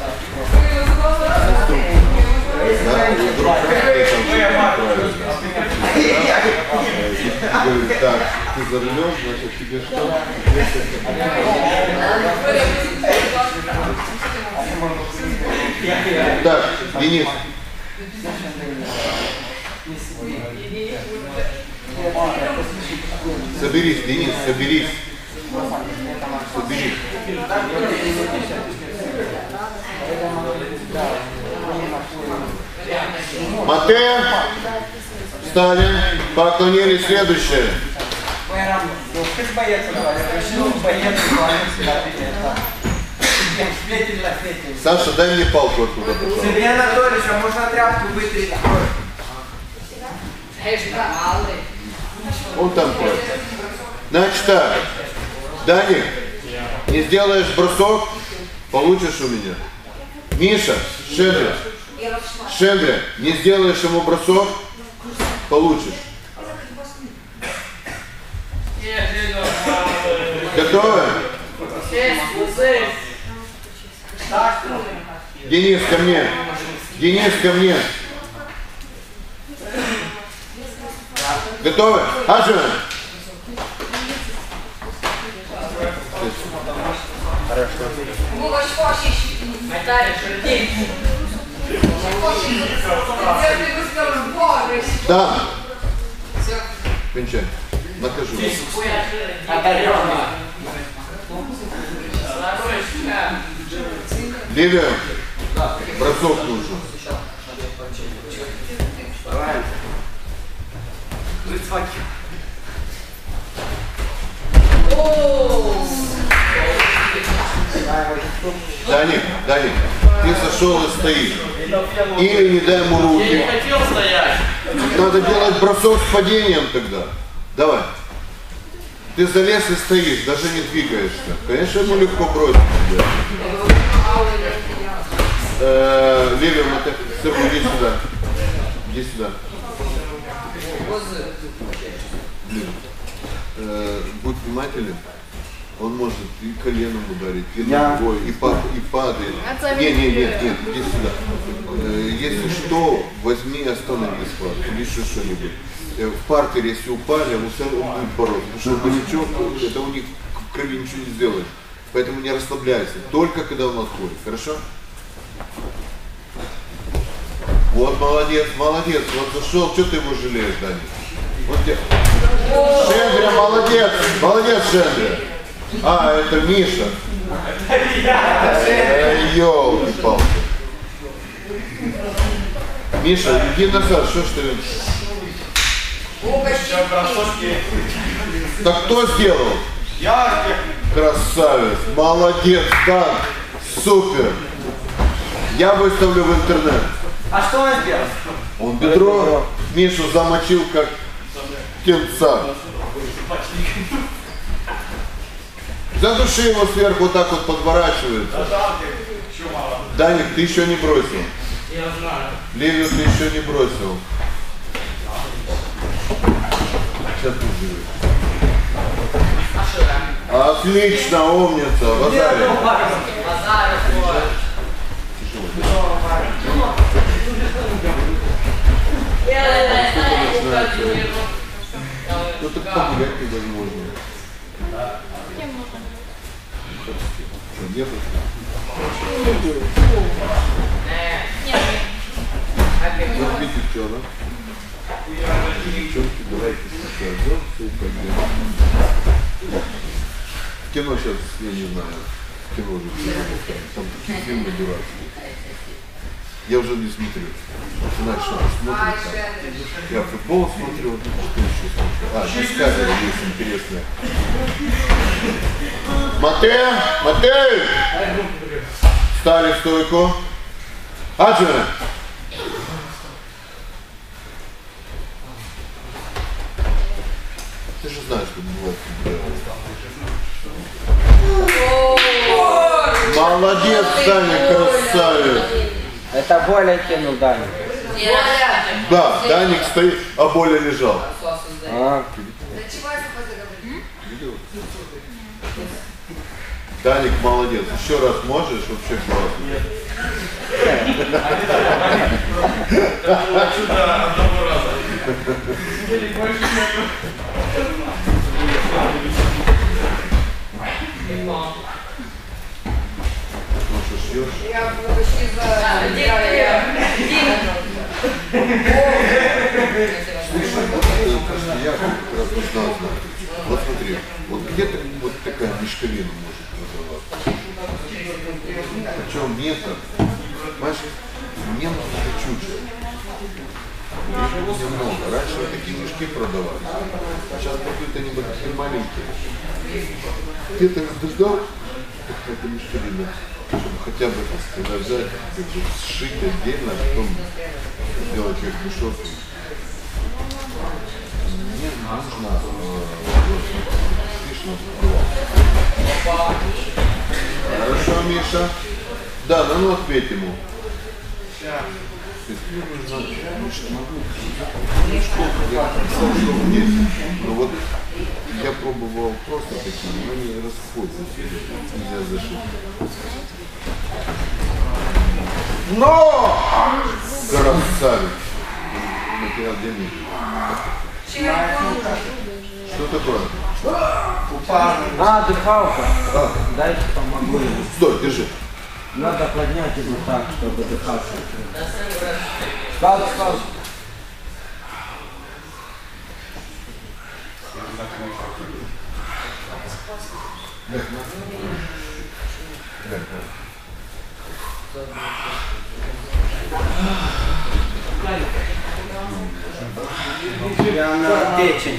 да, и вдруг ты говорит, так, ты за рулем, значит тебе что? Так, Денис. Соберись, Денис, соберись. Убери. Матея, встали, поклонились. Следующее. Câți băieți îl face? Și nu băieți îl face. Саша, дай мне палку оттуда. Сергей Анатольевич, а можно тряпку вытрясти? Он там ходит. Значит так, Даник, не сделаешь бросок, получишь у меня. Миша, Шендре, не сделаешь ему бросок, получишь. Готовы? Денис, ко мне. Денис, ко мне. Готовы? Аджи. Да. Кончай. Накажу. Ливия, бросок нужен. Даник, ты сошел и стоишь. Или не дай ему руки. Я не хотел стоять. Надо делать бросок с падением тогда. Давай. Ты залез и стоишь, даже не двигаешься. Конечно, ему легко бросить тебя. Ливия, иди сюда. Иди сюда. Будь внимателен. Он может и коленом ударить, и ногой, и падает. Нет, иди сюда. Если что, возьми и останови схватку, или еще что-нибудь. В партере, если упали, он все равно будет бороться. Потому что новичок, это у них в крови ничего не сделает. Поэтому не расслабляйся, только когда он отходит. Хорошо? Вот, молодец. Вот зашел, что ты его жалеешь, Даня? Вот тебе. Шендре, молодец, Шендре. А, это Миша. Ёлки-палки. Миша, иди назад, что ж ты? Так кто сделал? Я. Красавец, молодец, да, супер. Я выставлю в интернет. А что он сделал? Он бедро Мишу замочил как птенца. Задуши его сверху, вот так вот подворачивается. Даник, ты еще не бросил. Я знаю. Ливию ты еще не бросил. Сейчас ты живешь. Отлично, умница. Вазарь. Ну так погулять невозможно. Нет. Вот девчонок. Девчонки, давайте сейчас пойдем. Кино сейчас, я не знаю, кино уже там такие фильмы дурацкие. Я уже не смотрю. Знаешь, что смотрю там. Я футбол смотрю, что еще смотрю. А, Discovery есть интересное. Матей! Встали в стойку. Аджи! Ты же знаешь, что бывает. Молодец, Даня, красавец. Это Боля кинул Даню. Да, Даник стоит, а Боля лежал. Даник молодец. Еще раз можешь? Вообще классно. Одного раза. Ну что, шьешь? Я почти за... Слушай, вот это я как раз узнал, вот смотри, вот где-то вот такая мешковина может продаваться. Причем метр. Понимаешь, мне нужно чуть-чуть. Немного. Раньше вот такие мешки продавали. А сейчас какие-то они такие маленькие. Ты-то ждал, как это мешковина, чтобы хотя бы, когда взять, как бы сшить отдельно, а потом сделать как мешок. Мне нужно Хорошо, Миша. Да, ну ответь ему. Ну вот я пробовал просто такие, но они расходятся. Нельзя зашить. Но! Красавец! Материал денег. Что такое? Дыхалка. Дайте помогу ему. Стой, держи. Надо поднять его так, чтобы дыхаться. Пауза. Я на печень.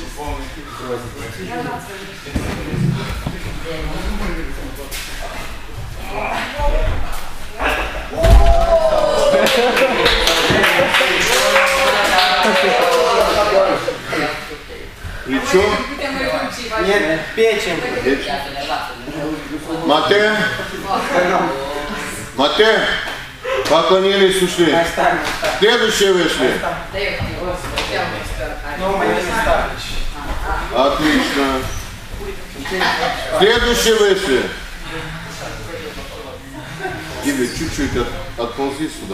Плечо? Нет, печень. Мате? Мате? Поклонились, ушли. Следующие вышли. Отлично. Следующие вышли. Дима, чуть-чуть отползи сюда.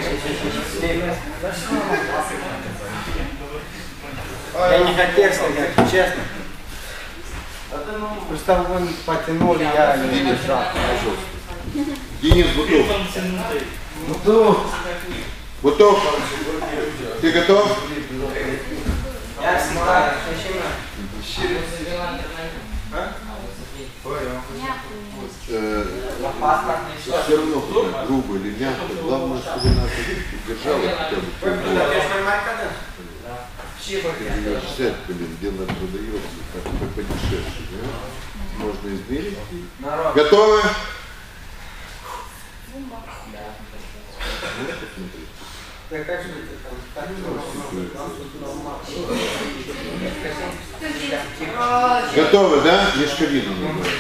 Я не хотел сказать, честно. Просто он потянул, я не держал. Денис, готов. Готов. Готов? Ты готов? Я снимаю. Все равно грубо или мягко. Главное, чтобы нас держало хотя бы полгода. Ее взять, блин, где она продается, как подешевше. Да? Можно измерить. Готовы? Готовы, да? Мешковину надо.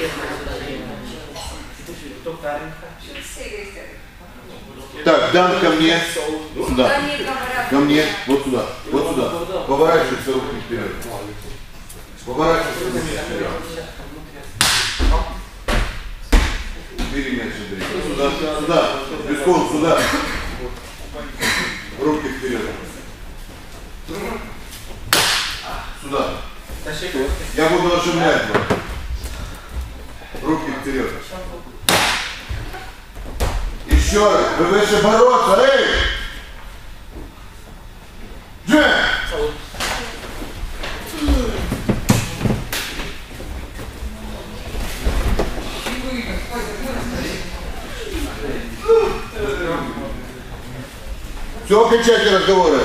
Так, дан ко мне. Сюда. Ко мне. Вот сюда. Вот сюда. Поворачивайся руки вперед. Поворачивайся руки вперед. Бери мяч, Андрей. Сюда, сюда. Бескон, сюда. Руки вперед. Сюда. Я буду оживлять вас. Руки вперед. Еще раз. Вы выше бороться, эй! Джем! Все, окончайте разговоры.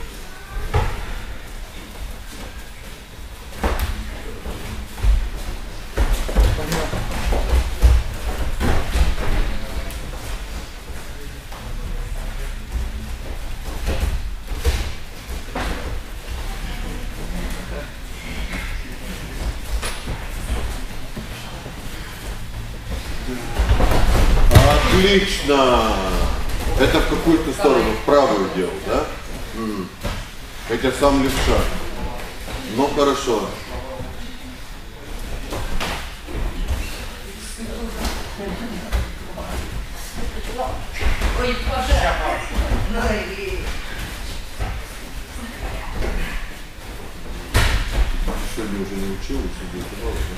Отлично! Это в какую-то сторону, в правую делал, да? Хотя сам левша. Но хорошо. Ой, Сегодня уже не училась, сидеть, да?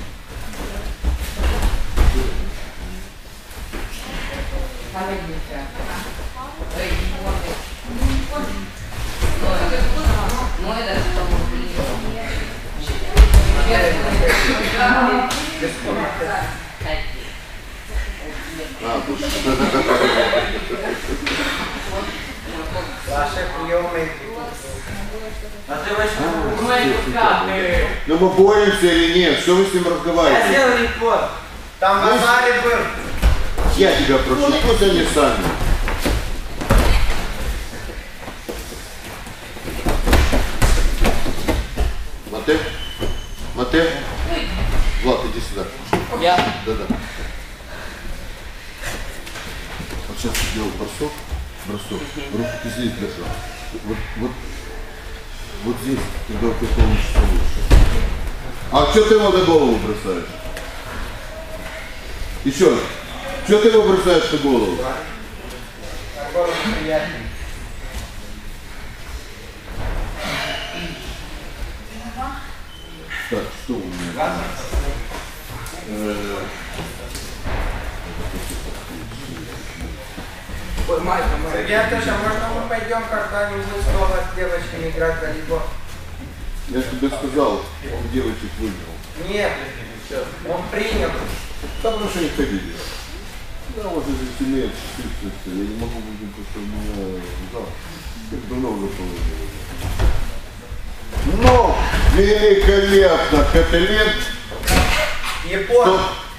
Ну, это Ваши приемы. А ты возьми. Ну мы боремся или нет? Что вы с ним Я разговариваете? сделал репорт. Там в базаре был. Я тебя прошу, пусть они сами. Мате? Мате? Влад, иди сюда. Я. Да-да. Вот сейчас сделал бросок. Бросок. Руку ты здесь держал. Вот здесь, когда у тебя получится лучше. А что ты его на голову бросаешь? Еще раз. Что ты его бросаешь на голову? Такой приятный. Так, что у меня? Сергей Анатольевич, а можно мы пойдем когда-нибудь снова с девочками играть в волейбол? Я тебе сказал, он девочек выиграл. Нет, он принял. Да, потому что они ходили. Я вот здесь имеет чувствовать, я не могу выйти, потому что у меня, да, как давно уже положили. Но великолепно, Каталин. Япон.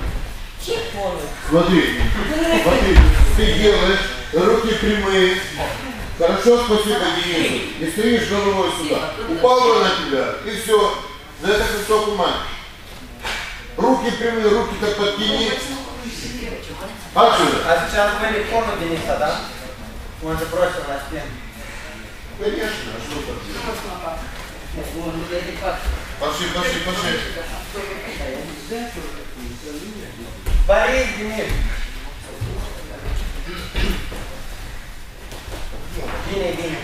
Смотри, ты делаешь, руки прямые. Хорошо, спасибо, Денис. И стоишь головой сюда. Упала на тебя, и все. За это кусок ума. Руки прямые, руки так подкини. Отсюда. А сейчас были форму Дениса, да? Он же бросил на стену. Конечно, а что так? Пошли. Борис, Денис. Дина.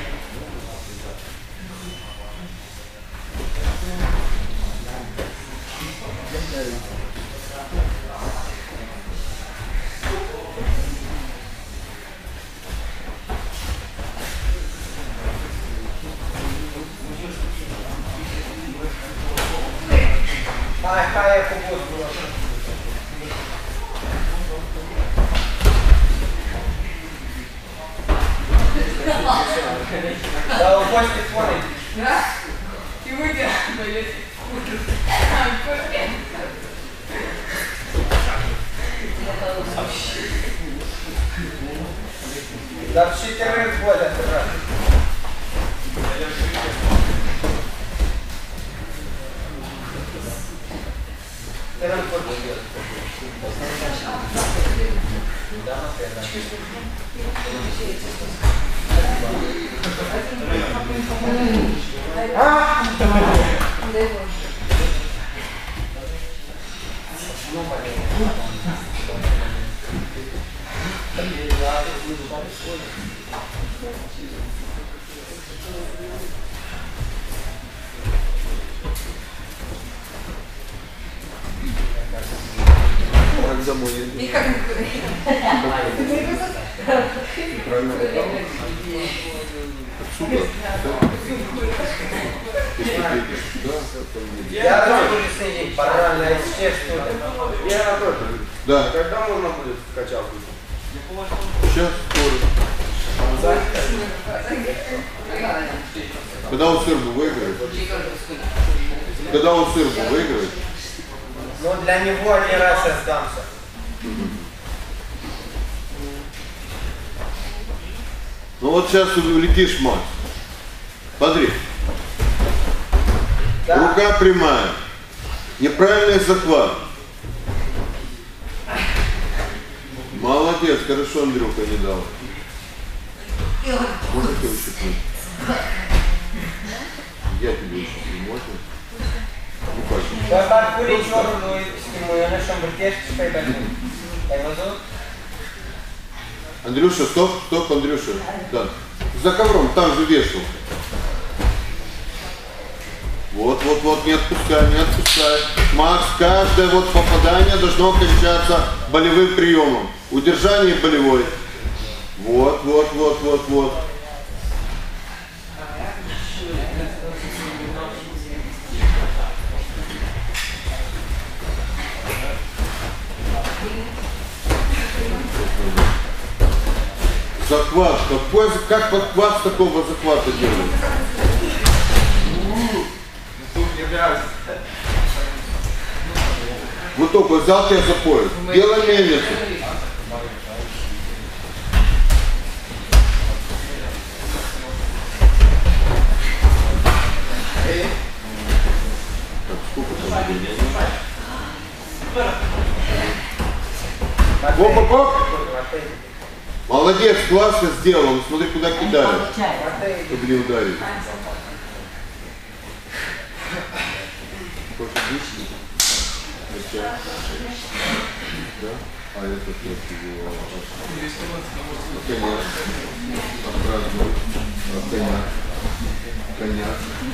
Хай, я побуду. Да, у Кости смотрит. Да? И выйдешь, блядь. Да в 4 года сыграть. И как Правильно попал? Отсюда. Я буду соединить, параллельно из всех студий. Я тоже. Да. Когда можно будет в качалку? Сейчас скоро. Когда он Сырбу выиграет? Когда он Сырбу выиграет? Но для него один раз я сдамся. Ну вот сейчас улетишь, Макс. Смотри. Да. Рука прямая. Неправильный захват. Молодец, хорошо Андрюха не дал. Можете ущипнуть? Я тебе ущипну, можно? Ну как? Бабак куличок, ну и стимулируешь, нашем бритешке пойдем. Как его зовут? Андрюша, стоп, Андрюша. Да. За ковром, там же вешал. Вот, не отпускай. Макс, каждое вот попадание должно кончаться болевым приемом. Удержание болевой. Вот. Захват. Как подхват такого захвата делают? Вот только взял тебя за пояс. Делай мельницу. Так, сколько там будет? Оп. Молодец, классно сделал. Смотри, куда кидаешь. Чтобы не ударить. Хочешь лишний? Да? А это просто его... Коня. Отпразднуй. Коня.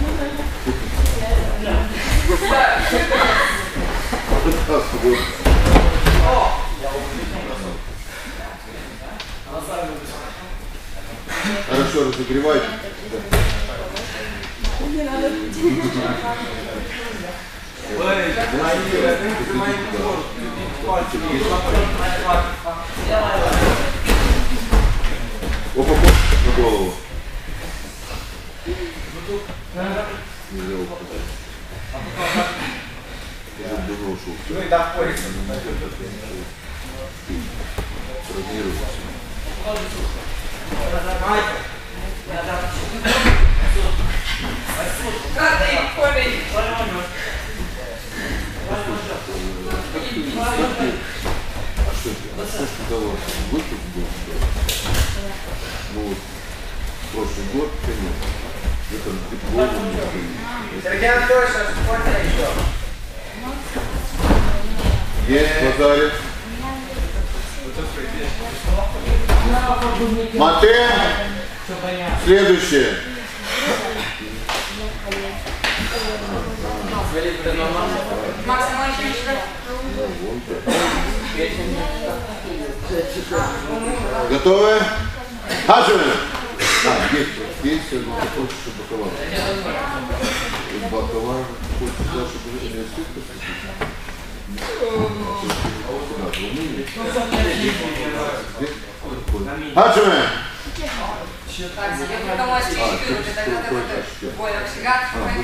Хорошо, разогревайте. Опа, на голову. Нельзя упадать. Я давно ушел. Ну и доходит. Травмируется. Что удалось? Выступ был. Ну вот, прошлый год, конечно. Это голову не Сергей Анатольевич, сколько еще? есть базарик. Матэ. Следующее. Готовы? Хаджи! Здесь хочется боковая. Боковая хочется, чтобы не ошибка. Хаджи! Так, я потом очищу, ты тогда ты более всегда,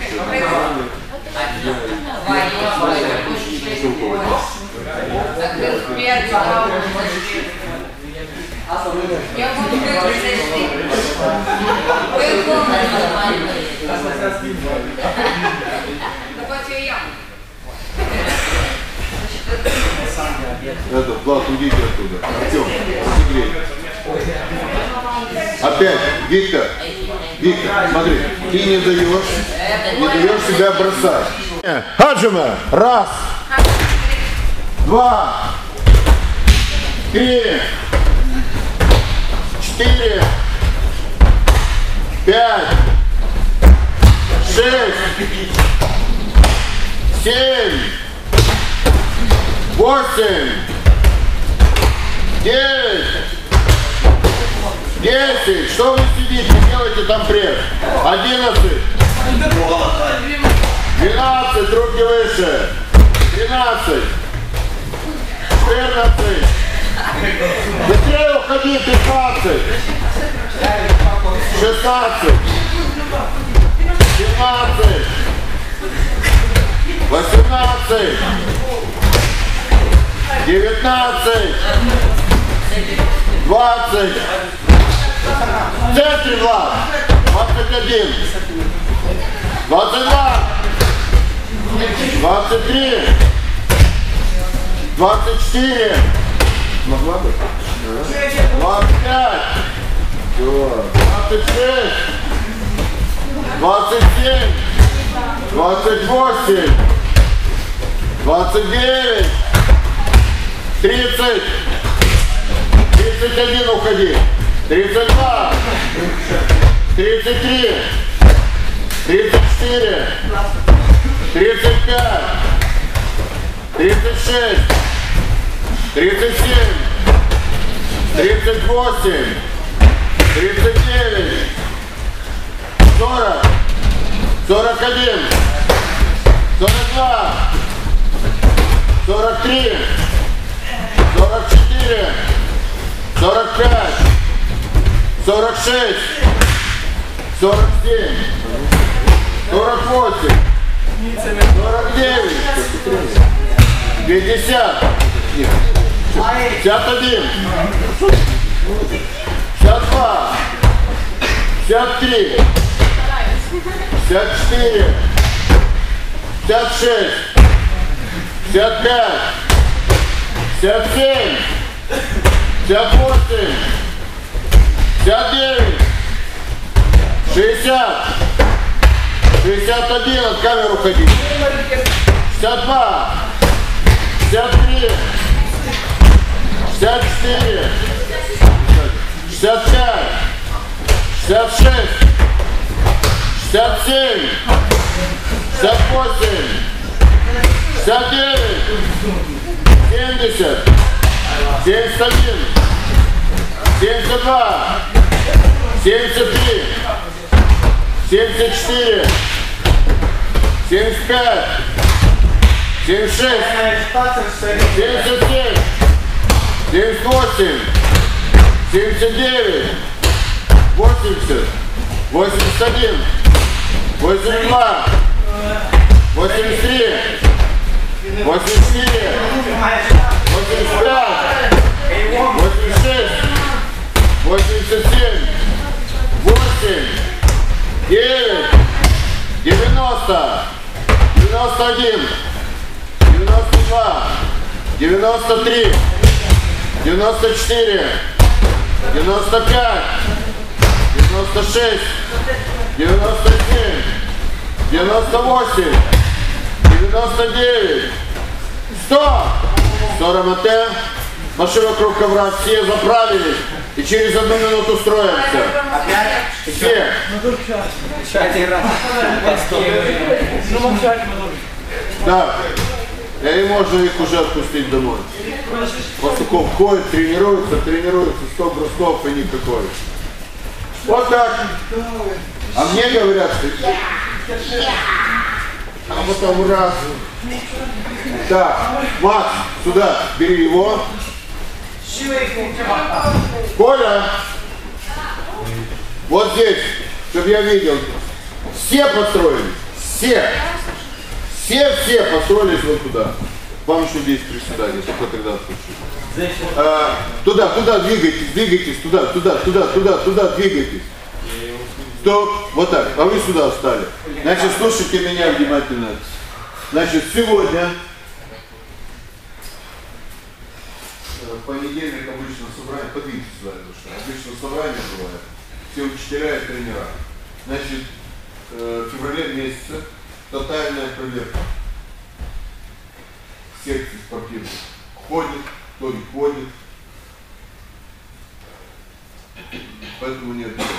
я буду это, Влад, уйдите оттуда. Артем, согрей. Опять, Виктор, смотри, ты не даешь себя бросать. Хаджима, раз, 2, 3, 4, 5, 6, 7, 8, 9, 10. Что вы сидите, делаете там пресс? 11, 12, руки выше. 13, 14, быстрее уходи, 15, 16, 17, 18, 19, 20, в центре, Влад, 21, 22, 23, 24, 25, 26, 27, 28, 29, 30, 31 уходи, 32, 33, 34, 35, 36, 37, 38, 39, 40, 41, 42, 43, 44, 45, 46, 47, 48, 49, 50, 51, 52, 53, 54, 56, 55, 57, 58, 59, 60, 61, от камеру ходить, 62, 63, 64, 65, 66, 67, 68, 69, 70, 71, 72, 73, 74, 75, 76, 77, 78, 79, 80, 81, 82, 83, 84, 85, 86, 87, 8, 9, 90, 91, 92, 93, 94, 95, 96, 97, 98, 99, 100. 100 РМТ. Маши вокруг ковра, все заправились. И через 1 минуту строимся. Все. Да. И можно их уже отпустить домой. Пастухов ходит, тренируется, 100 бросков и никакой. Вот так. А мне говорят, а потом раз. Так, Макс, сюда, бери его. Коля, вот здесь, чтобы я видел. Все построились, все построились вот туда. Вам еще здесь приседания, только тогда отпущу. Туда, двигайтесь, туда, двигайтесь. Стоп, вот так, а вы сюда встали. Значит, слушайте меня внимательно. Значит, сегодня, в понедельник обычно собрание, подвиньте сюда, обычно собрание бывает, все учителя и тренера. Значит, в феврале месяце тотальная проверка секций спортивных. Ходит, кто не ходит. Поэтому нет дела.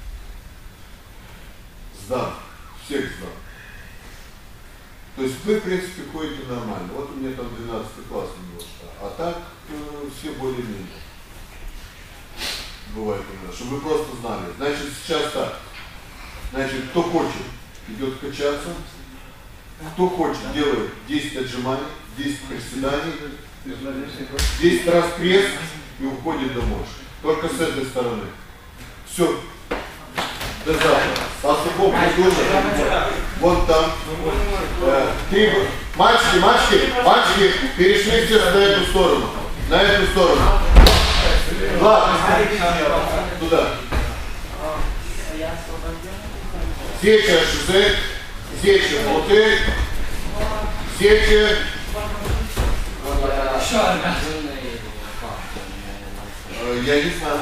Сдан, всех сдан. То есть вы, в принципе, ходите нормально. Вот у меня там 12 класс немножко. А так все более-менее. Бывает у меня. Чтобы вы просто знали. Значит, сейчас так. Значит, кто хочет, идет качаться. Кто хочет, делает 10 отжиманий, 10 приседаний, 10 раз пресс и уходит домой. Только с этой стороны. Все. До завтра. Пастухов тоже. Вон там. Мальчики, перешли все на эту сторону. На эту сторону. Ладно. Туда. Сеча, шизет, сеча, плоты, сеча. Я не знаю.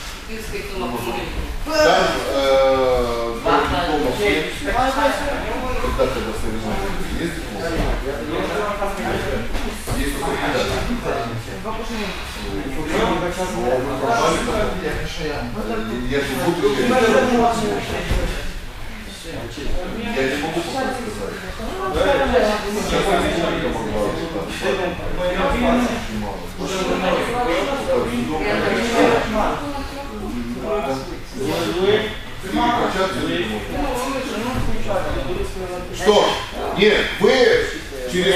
Там когда соревнования ездит, есть я не буду сказать. Что? Нет, вы через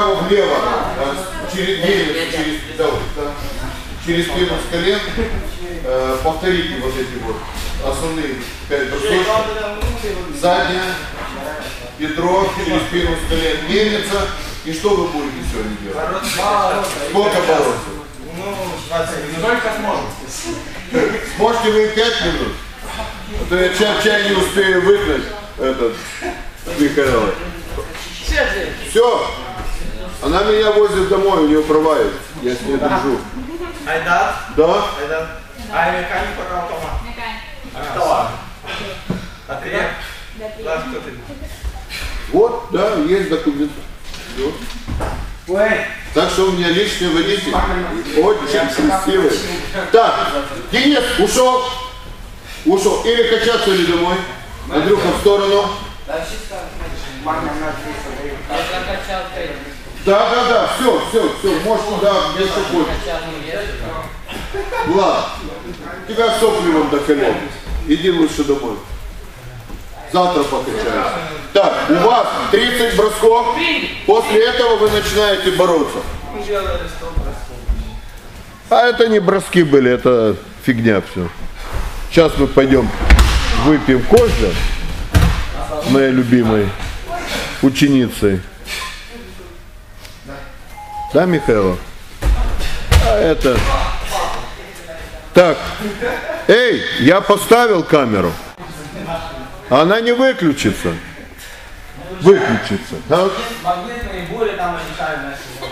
право-влево, через пенис, через спину с колен повторите вот эти вот основные 5 брусочков. Задняя, бедро, через спину с колен мельница. И что вы будете сегодня делать? Сколько бороться? Ну, 20 минут. Только сможем. Сможете вы 5 минут? А то я чай не успею выпить этот Михаила. Все. Она меня возит домой, у нее права есть. Я с ней дружу. Айдар? Да? Айдар. А механик пока автомат. Механик. Да ладно. А ты? Да, кто ты? Вот, да, есть документ. Вот. Ой. Так что у меня личный водитель. Очень красивый. Так, Денис, ушел. Ушел. Или качаться, или домой. Андрюха в сторону. Да, все, можешь туда, где что хочешь. Влад, тебя сопливом до колен. Иди лучше домой. Завтра покачаешься. Так, у вас 30 бросков. После этого вы начинаете бороться. А это не броски были, это фигня все. Сейчас мы пойдем выпьем кофе с моей любимой ученицей. Да, Михаила? А это... Так, эй, я поставил камеру. Она не выключится. Выключится. Да? Магнитные боли там решают наши.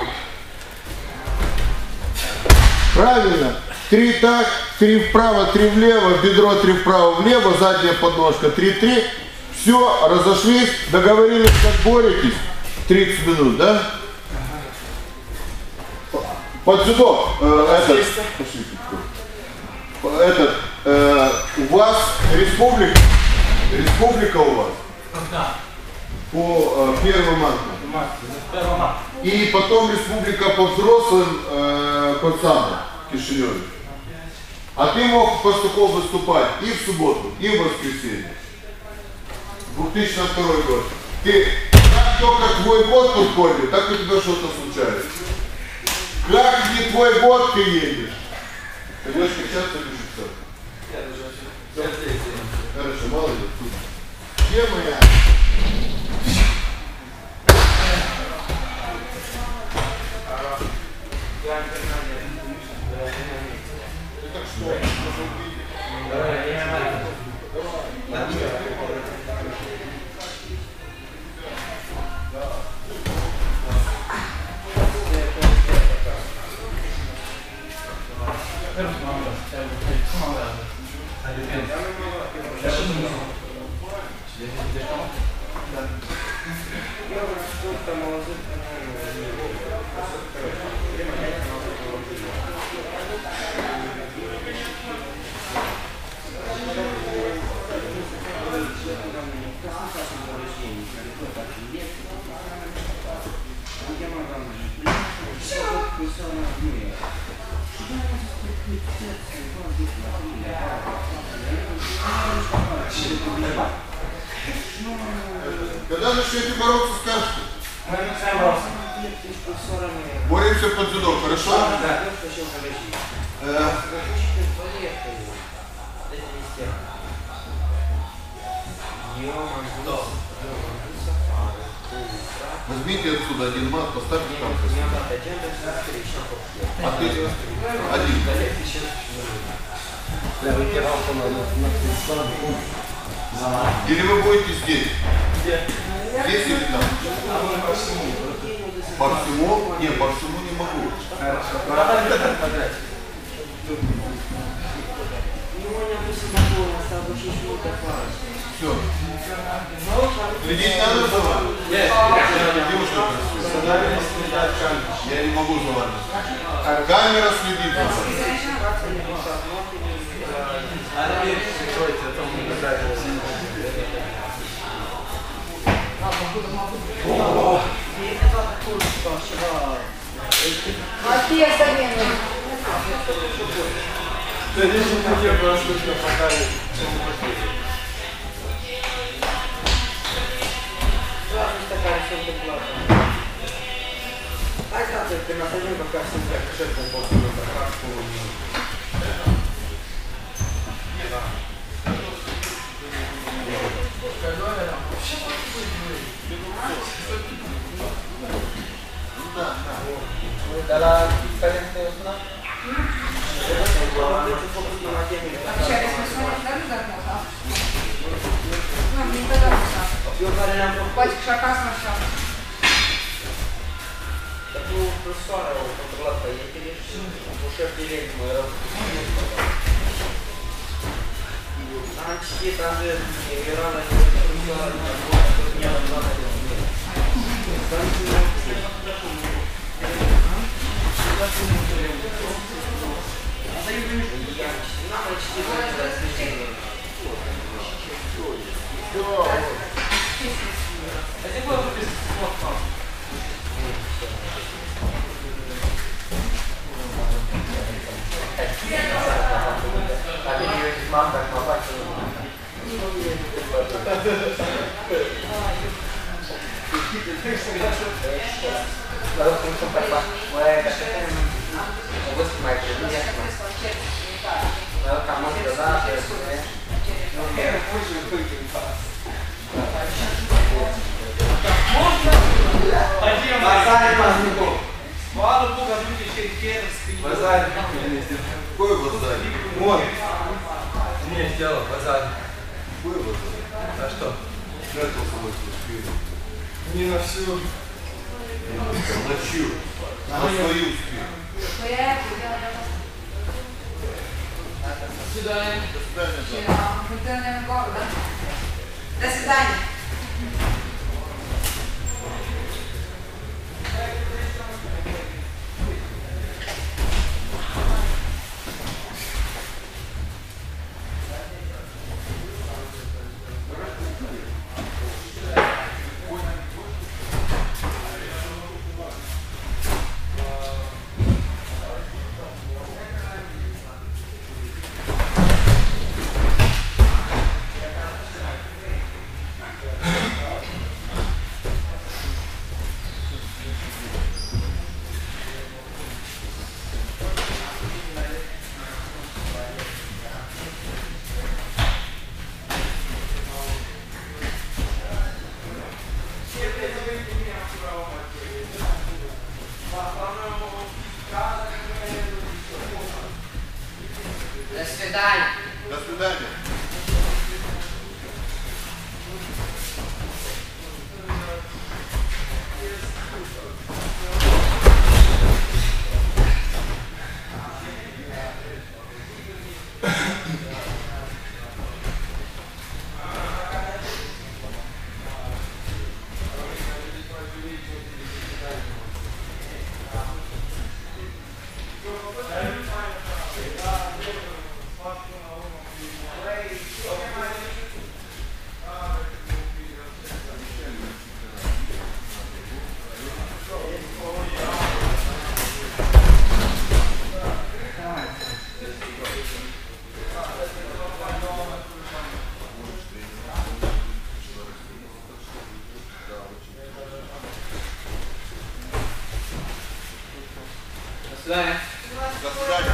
Правильно. 3 так, 3 вправо, 3 влево, бедро 3 вправо, влево, задняя подножка 3-3. Все, разошлись, договорились, как боретесь. 30 минут, да? Под дзюдо, у вас республика у вас по 1 марта. И потом республика по взрослым пацанам в Кишиневе. А ты мог Пастухов выступать и в субботу, и в воскресенье. 2002 год. Ты, как только твой год подходит, так у тебя что-то случается. Как не твой год ты едешь? Пойдешь качаться или что? Хорошо, молодец. Где моя? Это что? Когда начнете бороться, скажете? Мы начинаем бороться. Боремся под дзюдо, хорошо? Да. Возьмите отсюда один мат, поставьте там. А ты один. Или вы будете здесь? Здесь или там? По всему? Не, по всему не могу. Все. Следить надо за вами? Девушка красивая. Я не могу за вами. Камера следит за вами. Матвей Савенов. De la care te sună? Вообще, без смысла даже зарплата. Ну, не потому что. Батик шака сначала. Такую просвару контролата я перешел. Уже перед мой раз. Она чьи там же не играла, не просвару, не было. Какой базар? Вот. Не, сделал базар. Какой базар? А что? Это самое Не на всю. На чью? На свою спину. До свидания. До свидания. До свидания. До свидания. До свидания.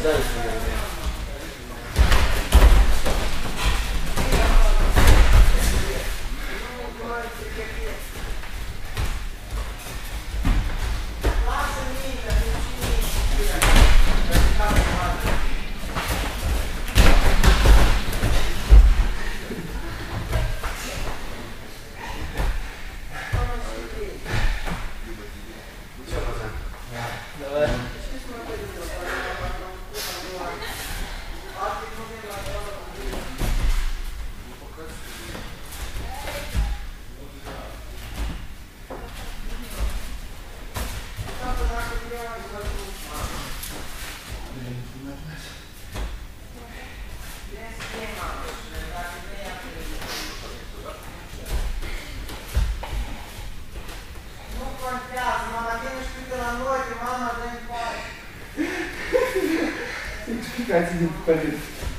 Катя не попадет.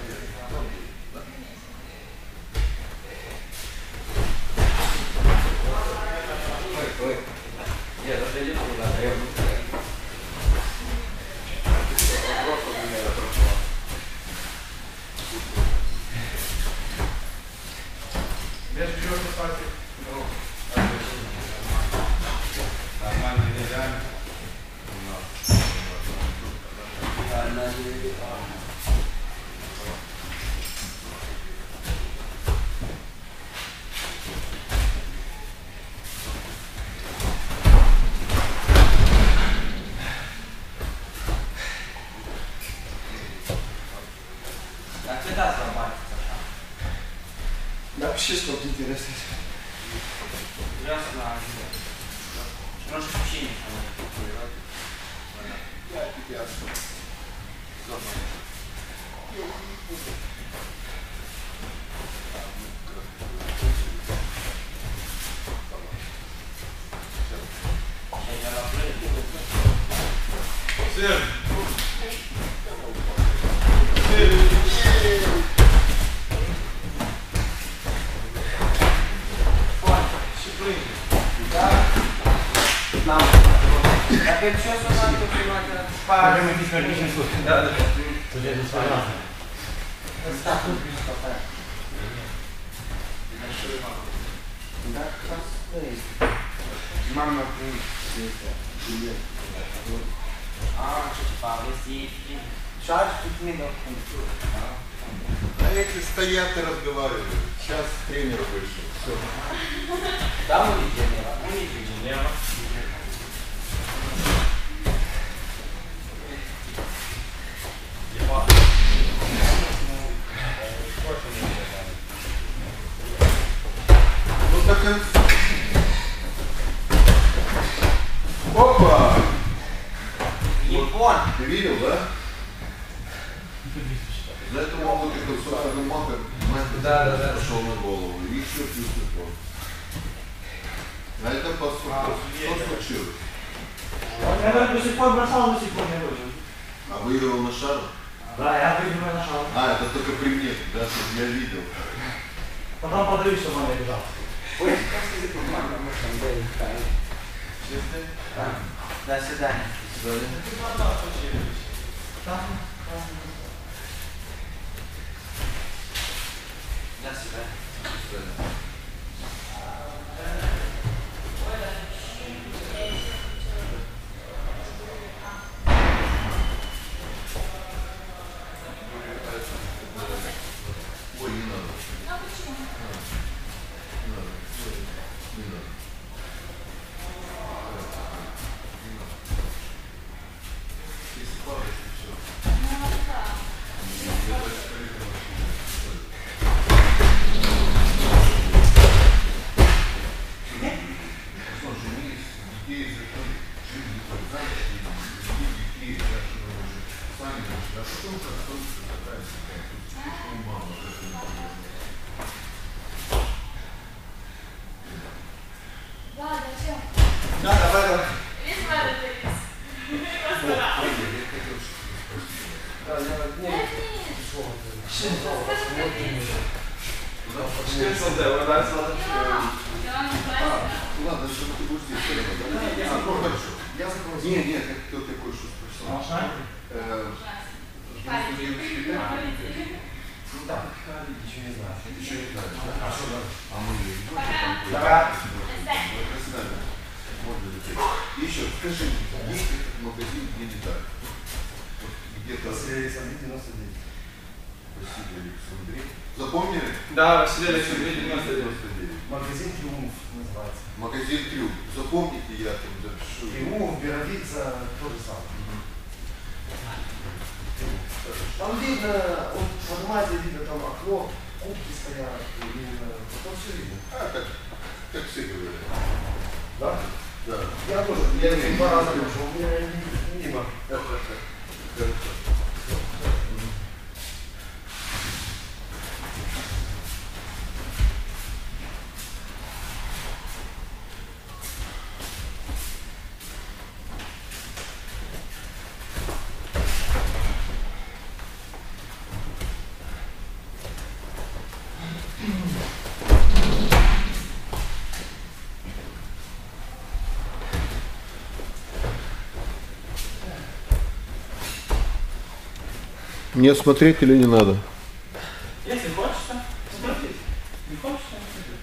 Вообще сколько интересно. Ясно. Может, общение. Опять что с вами тут пара? Да, да. Тут я здесь понятно. Да, красный. Мама, привет. Шарж тут не должен. А эти стоят и разговаривают. Сейчас тренер вышел. Все. Там у них тренера? У них тренера. Ну так он... Опа! Япон. Ты видел, да? За это могут и консультантный мапер пошел на голову. И еще плюс Япон. А это по что случилось? Я до сих пор бросал, до сих пор не выжил. А выиграл на шару? Да, я выигрываю на шару. А, это только при мне, да, чтобы я видел. Потом подаю, чтобы он не бежал. Ой, до свидания. До свидания. Ой, не надо. А почему? Не надо. Не надо. Если падает, то все. Ну, да. Да, зачем? Да, давай, давай. Весь надо привез. Ладно, что ты будешь здесь? Я захожу. Нет, нет, кто такой, что спросил? Ну да. Еще не знаю. Еще не знаю. А что да? А мы ее идем, там Пока. можно лететь. И еще, скажи, есть этот магазин, где детали? Вот где-то... Василий Александров 99. Василий Александров. Запомнили? Да, Василий Александров 99. 99. Магазин Триумф называется. Магазин Трюк. Запомните, я там запишу. Триумф, Беровица, то же самое. Там видно, вот в формате видно, там окно, кубки стоят, там все видно. Как все говорят. Да? Да. Я тоже, я 2 раза пошел, у меня мимо. Мне смотреть или не надо? Если хочется, смотрите. Не хочется, не смотрите.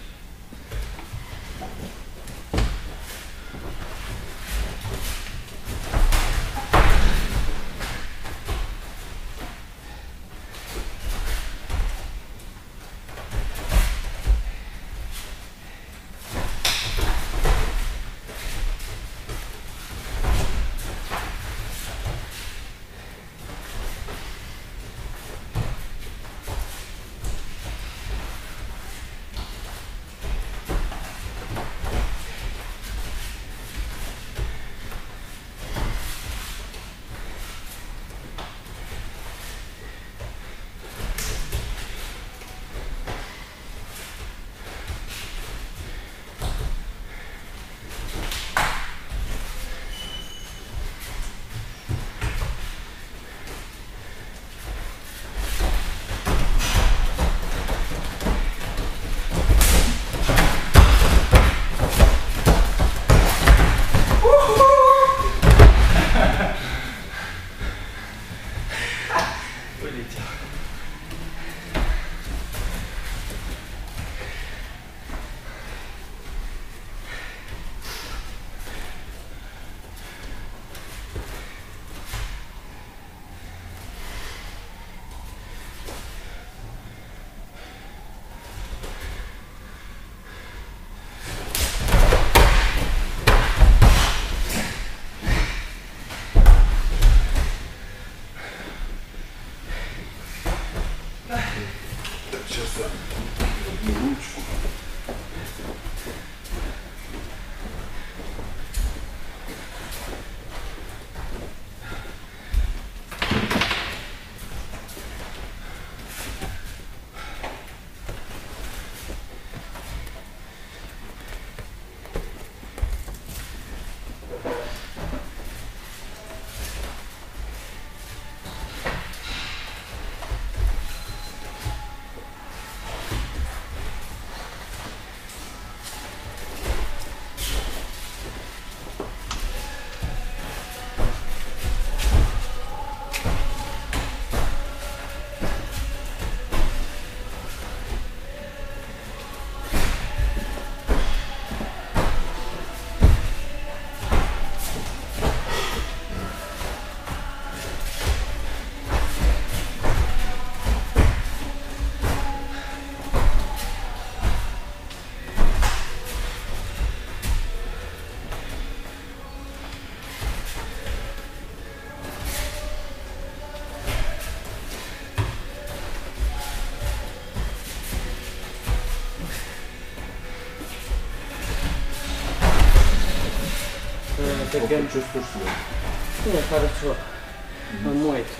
Чувствуешь себя? Нет, хорошо. Помоется.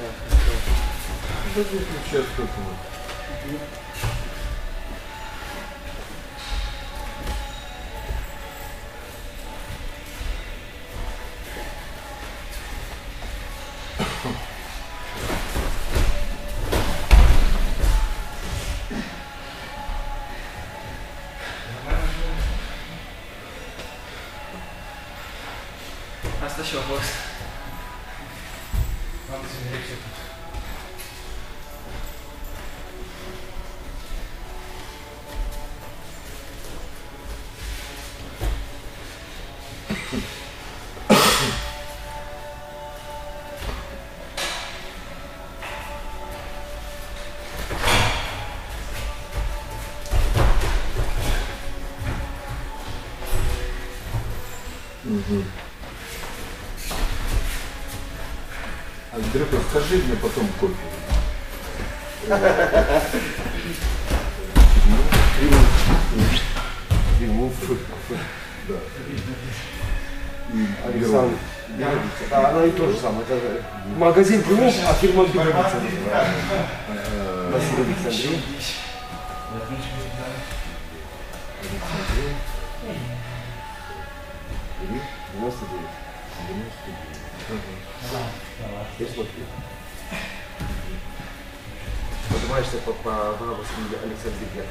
Сейчас как-то. Остащил бокс. Надо себе легче. Андрюха, скажи мне потом кофе. Александр. Да, она и то же самое. Это магазин Примус, а фирма Беговица. Василий Александрин. Поднимаешься по Василию Александрин.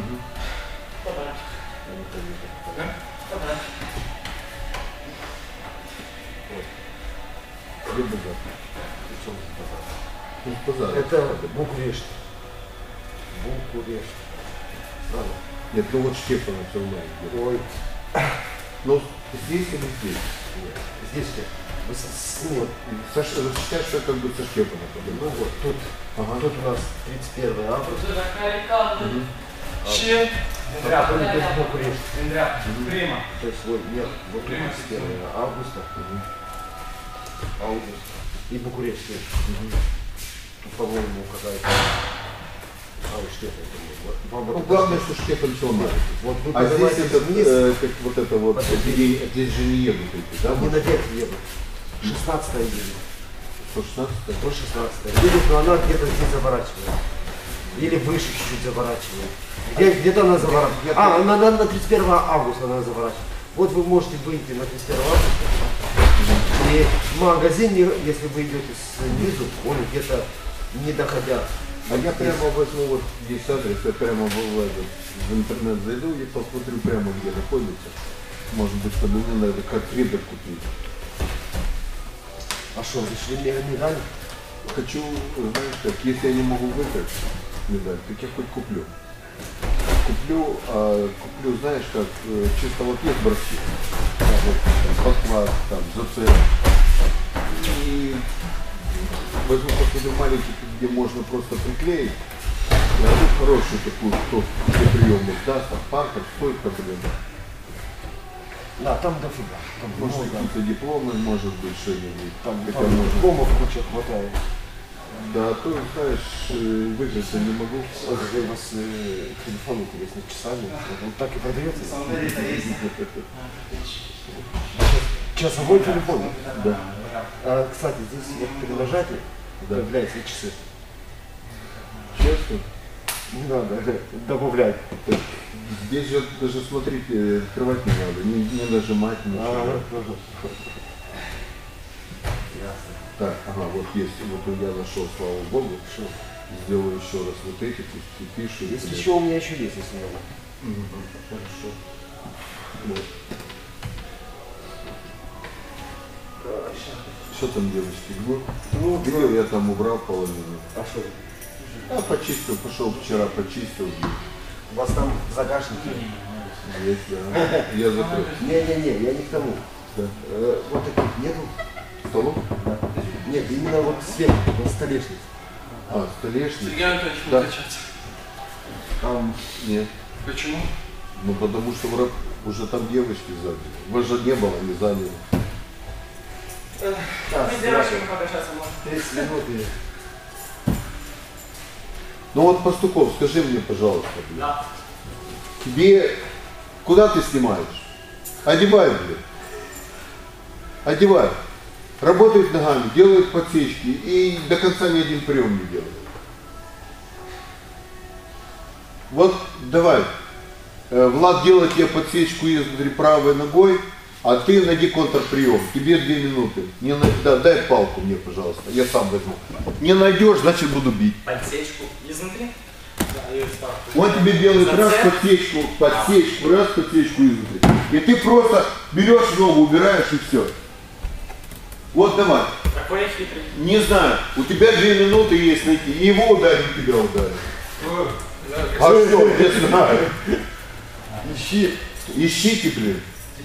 Это Букурешт. Букурешт. Нет, ну вот Штефана все знает. Ой. Ну, здесь или здесь? Нет. Здесь что? Вот, сейчас что как бы со Штефана. Ну вот, тут, тут у нас 31 августа. А потом идет Букурешт. То есть вот, нет, вот 31 августа. Август. И Букурешт. Тут, по-моему, какая-то... Ну, главное, что Штефан Челмар. Вот а здесь это вниз, как вот это вот, здесь же не едут эти, да? Не наверх едут. 16 едет. 116? 116. Едет, но она где-то здесь заворачивает. Или выше чуть-чуть заворачивает. Где-то она заворачивает. Она на 31 августа она заворачивает. Вот вы можете выйти на 31 августа. И магазин, если вы идете снизу, он где-то не доходя. А я прямо возьму вот здесь адрес, я прямо в интернет зайду и посмотрю прямо где находится. Может быть, чтобы мне надо как ридер купить. А что, вы шли медаль? Хочу, знаешь как, если я не могу выиграть медаль, так я хоть куплю. Куплю, знаешь как, чисто вот есть броски. Вот, подклад, там, зацеп. И возьму посмотрю маленький, где можно просто приклеить. Найду хорошую такую, кто для приемных даст, там паркер, стоит проблема. Да, там дофига. Там Может какие-то дипломы, может быть, что-нибудь. Там дипломов куча хватает. Да, а то, знаешь, выиграть я не могу. Вот у вас телефон интересный, часами. Он так и продается. Часовой телефон. Да. Кстати, здесь вот при нажатии появляются часы. Честно? Не надо добавлять. Здесь же даже смотреть, открывать не надо, не нажимать, ничего. Так, ага, вот есть, вот я нашел, слава богу. Сделаю еще раз вот эти, пусть пишу. Если еще у меня еще есть, если надо. Хорошо. Вот. Что там, девочки? Ну, видео я там убрал половину. А что? А, почистил, пошел вчера, почистил. У вас там загашники? Есть, да. Я закрыл. Не, я не к тому. Да. Вот таких нету. Столов? Да. Нет, именно вот сверху, на столешнице. А, столешница? Сергей Анатольевич, да. не качаться. Там нет. Почему? Ну, потому что уже там девочки заняли. Вас же не было, не заняли. Мы девочками покачаться можем. 30 минут и... Ну вот, Пастухов, скажи мне, пожалуйста, Да. тебе куда ты снимаешь? Одевай, блин. Одевай. Работает ногами, делает подсечки и до конца ни один прием не делает. Вот давай. Влад делает тебе подсечку изнутри правой ногой, а ты найди контрприем. Тебе 2 минуты. Не дай палку мне, пожалуйста. Я сам возьму. Не найдешь, значит буду бить. Подсечку изнутри? Да, ее ставку. Он тебе делает раз подсечку, раз подсечку изнутри. И ты просто берешь ногу, убираешь и все. Вот давай. Какой я хитрый? Не знаю. У тебя 2 минуты есть найти. И его ударить, и тебя ударить. А что, не знаю. Ищите, блин.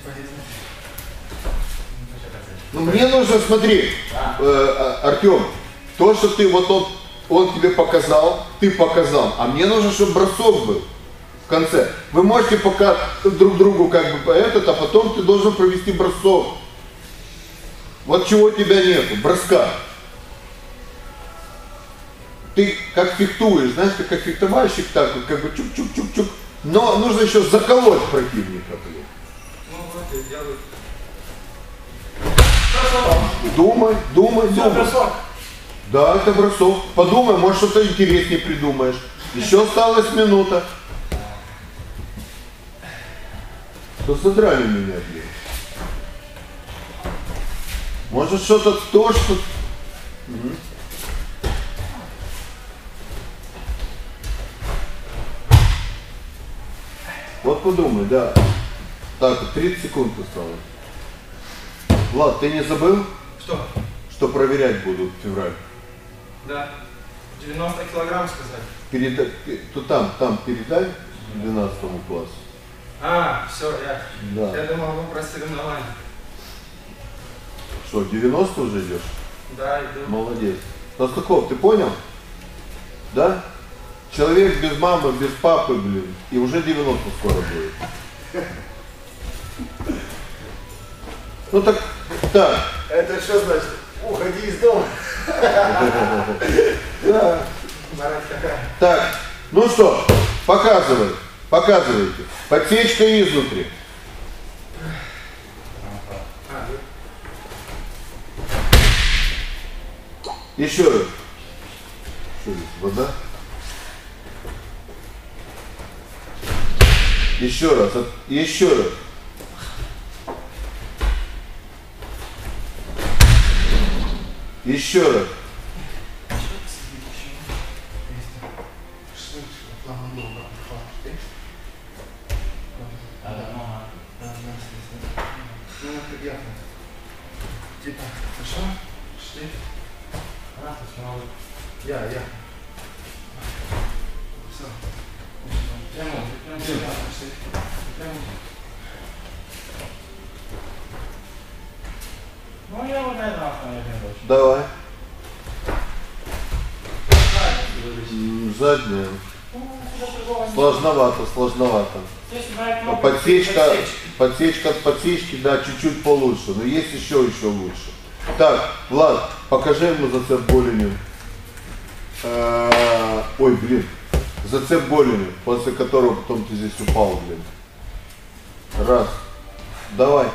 Ну, мне нужно, смотри, Артем, то, что ты вот он тебе показал, ты показал, а мне нужно, чтобы бросок был в конце. Вы можете пока друг другу как бы этот, а потом ты должен провести бросок. Вот чего у тебя нету, броска. Ты как фехтуешь, знаешь, ты как фехтовальщик, так вот, как бы чук-чук-чук-чук. Но нужно еще заколоть противника, блин. Ну вот и делают. Думай, думай, Все, думай. бросок. Да, это бросок. Подумай, может что-то интереснее придумаешь. Еще осталась минута. То содрали меня, блин. Может что-то то, что... Угу. Вот подумай, да. Так, 30 секунд осталось. Влад, ты не забыл, Что? что проверять будут в феврале? Да. 90 килограмм сказать. То там передай 12 классу. А, все, Да. я думал, вы про соревнования. Что, 90 уже идешь? Да, иду. Молодец. Толстаков, ты понял? Да? Человек без мамы, без папы, блин, и уже 90 скоро будет. Ну так. Это что значит? Уходи из дома. Да. Марат какая? Так, ну что, показывайте. Подсечка изнутри. Еще раз. Что здесь, вода? Еще раз, еще раз. Еще раз. Ну, приятно. Типа, хорошо? Шли. Я. Все. Ну, я вот на этом остановлюсь. Давай. Задняя. Сложновато. Здесь бывает много Подсечка от подсечки, да, чуть-чуть получше, но есть еще лучше. Так, Влад, покажи ему зацеп голенью. Ой, блин, зацеп голенью, после которого потом ты здесь упал, блин. Раз. Давай.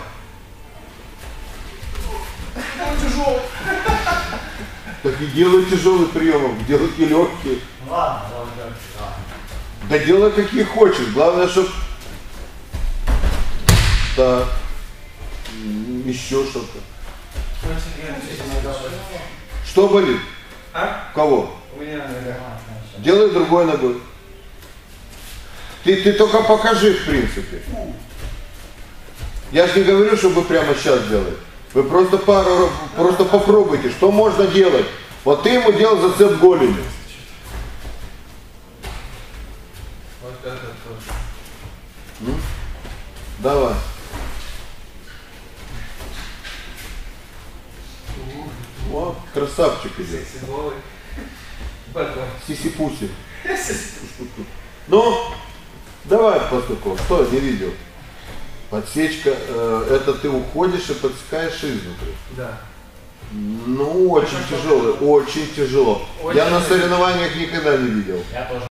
Тяжелый. Так и делай тяжелый прием, делайте легкие. Ладно, ладно. Да делай какие хочешь, главное, чтобы... Так. Еще что-то. Что болит? А? Кого? У меня нога. Делай другой ногой. Ты только покажи, в принципе. Я же не говорю, что вы прямо сейчас делаете. Вы просто попробуйте, что можно делать. Вот ты ему делал зацеп голенью. Вот это тоже. Давай. Вот, красавчик идет. Голый. Батон. Сиси-пуси. Ну, давай, Пастухов, что, не видел? Подсечка, это ты уходишь и подсекаешь изнутри. Да. Ну, очень тяжело, очень тяжело. Я на соревнованиях никогда не видел. Я тоже.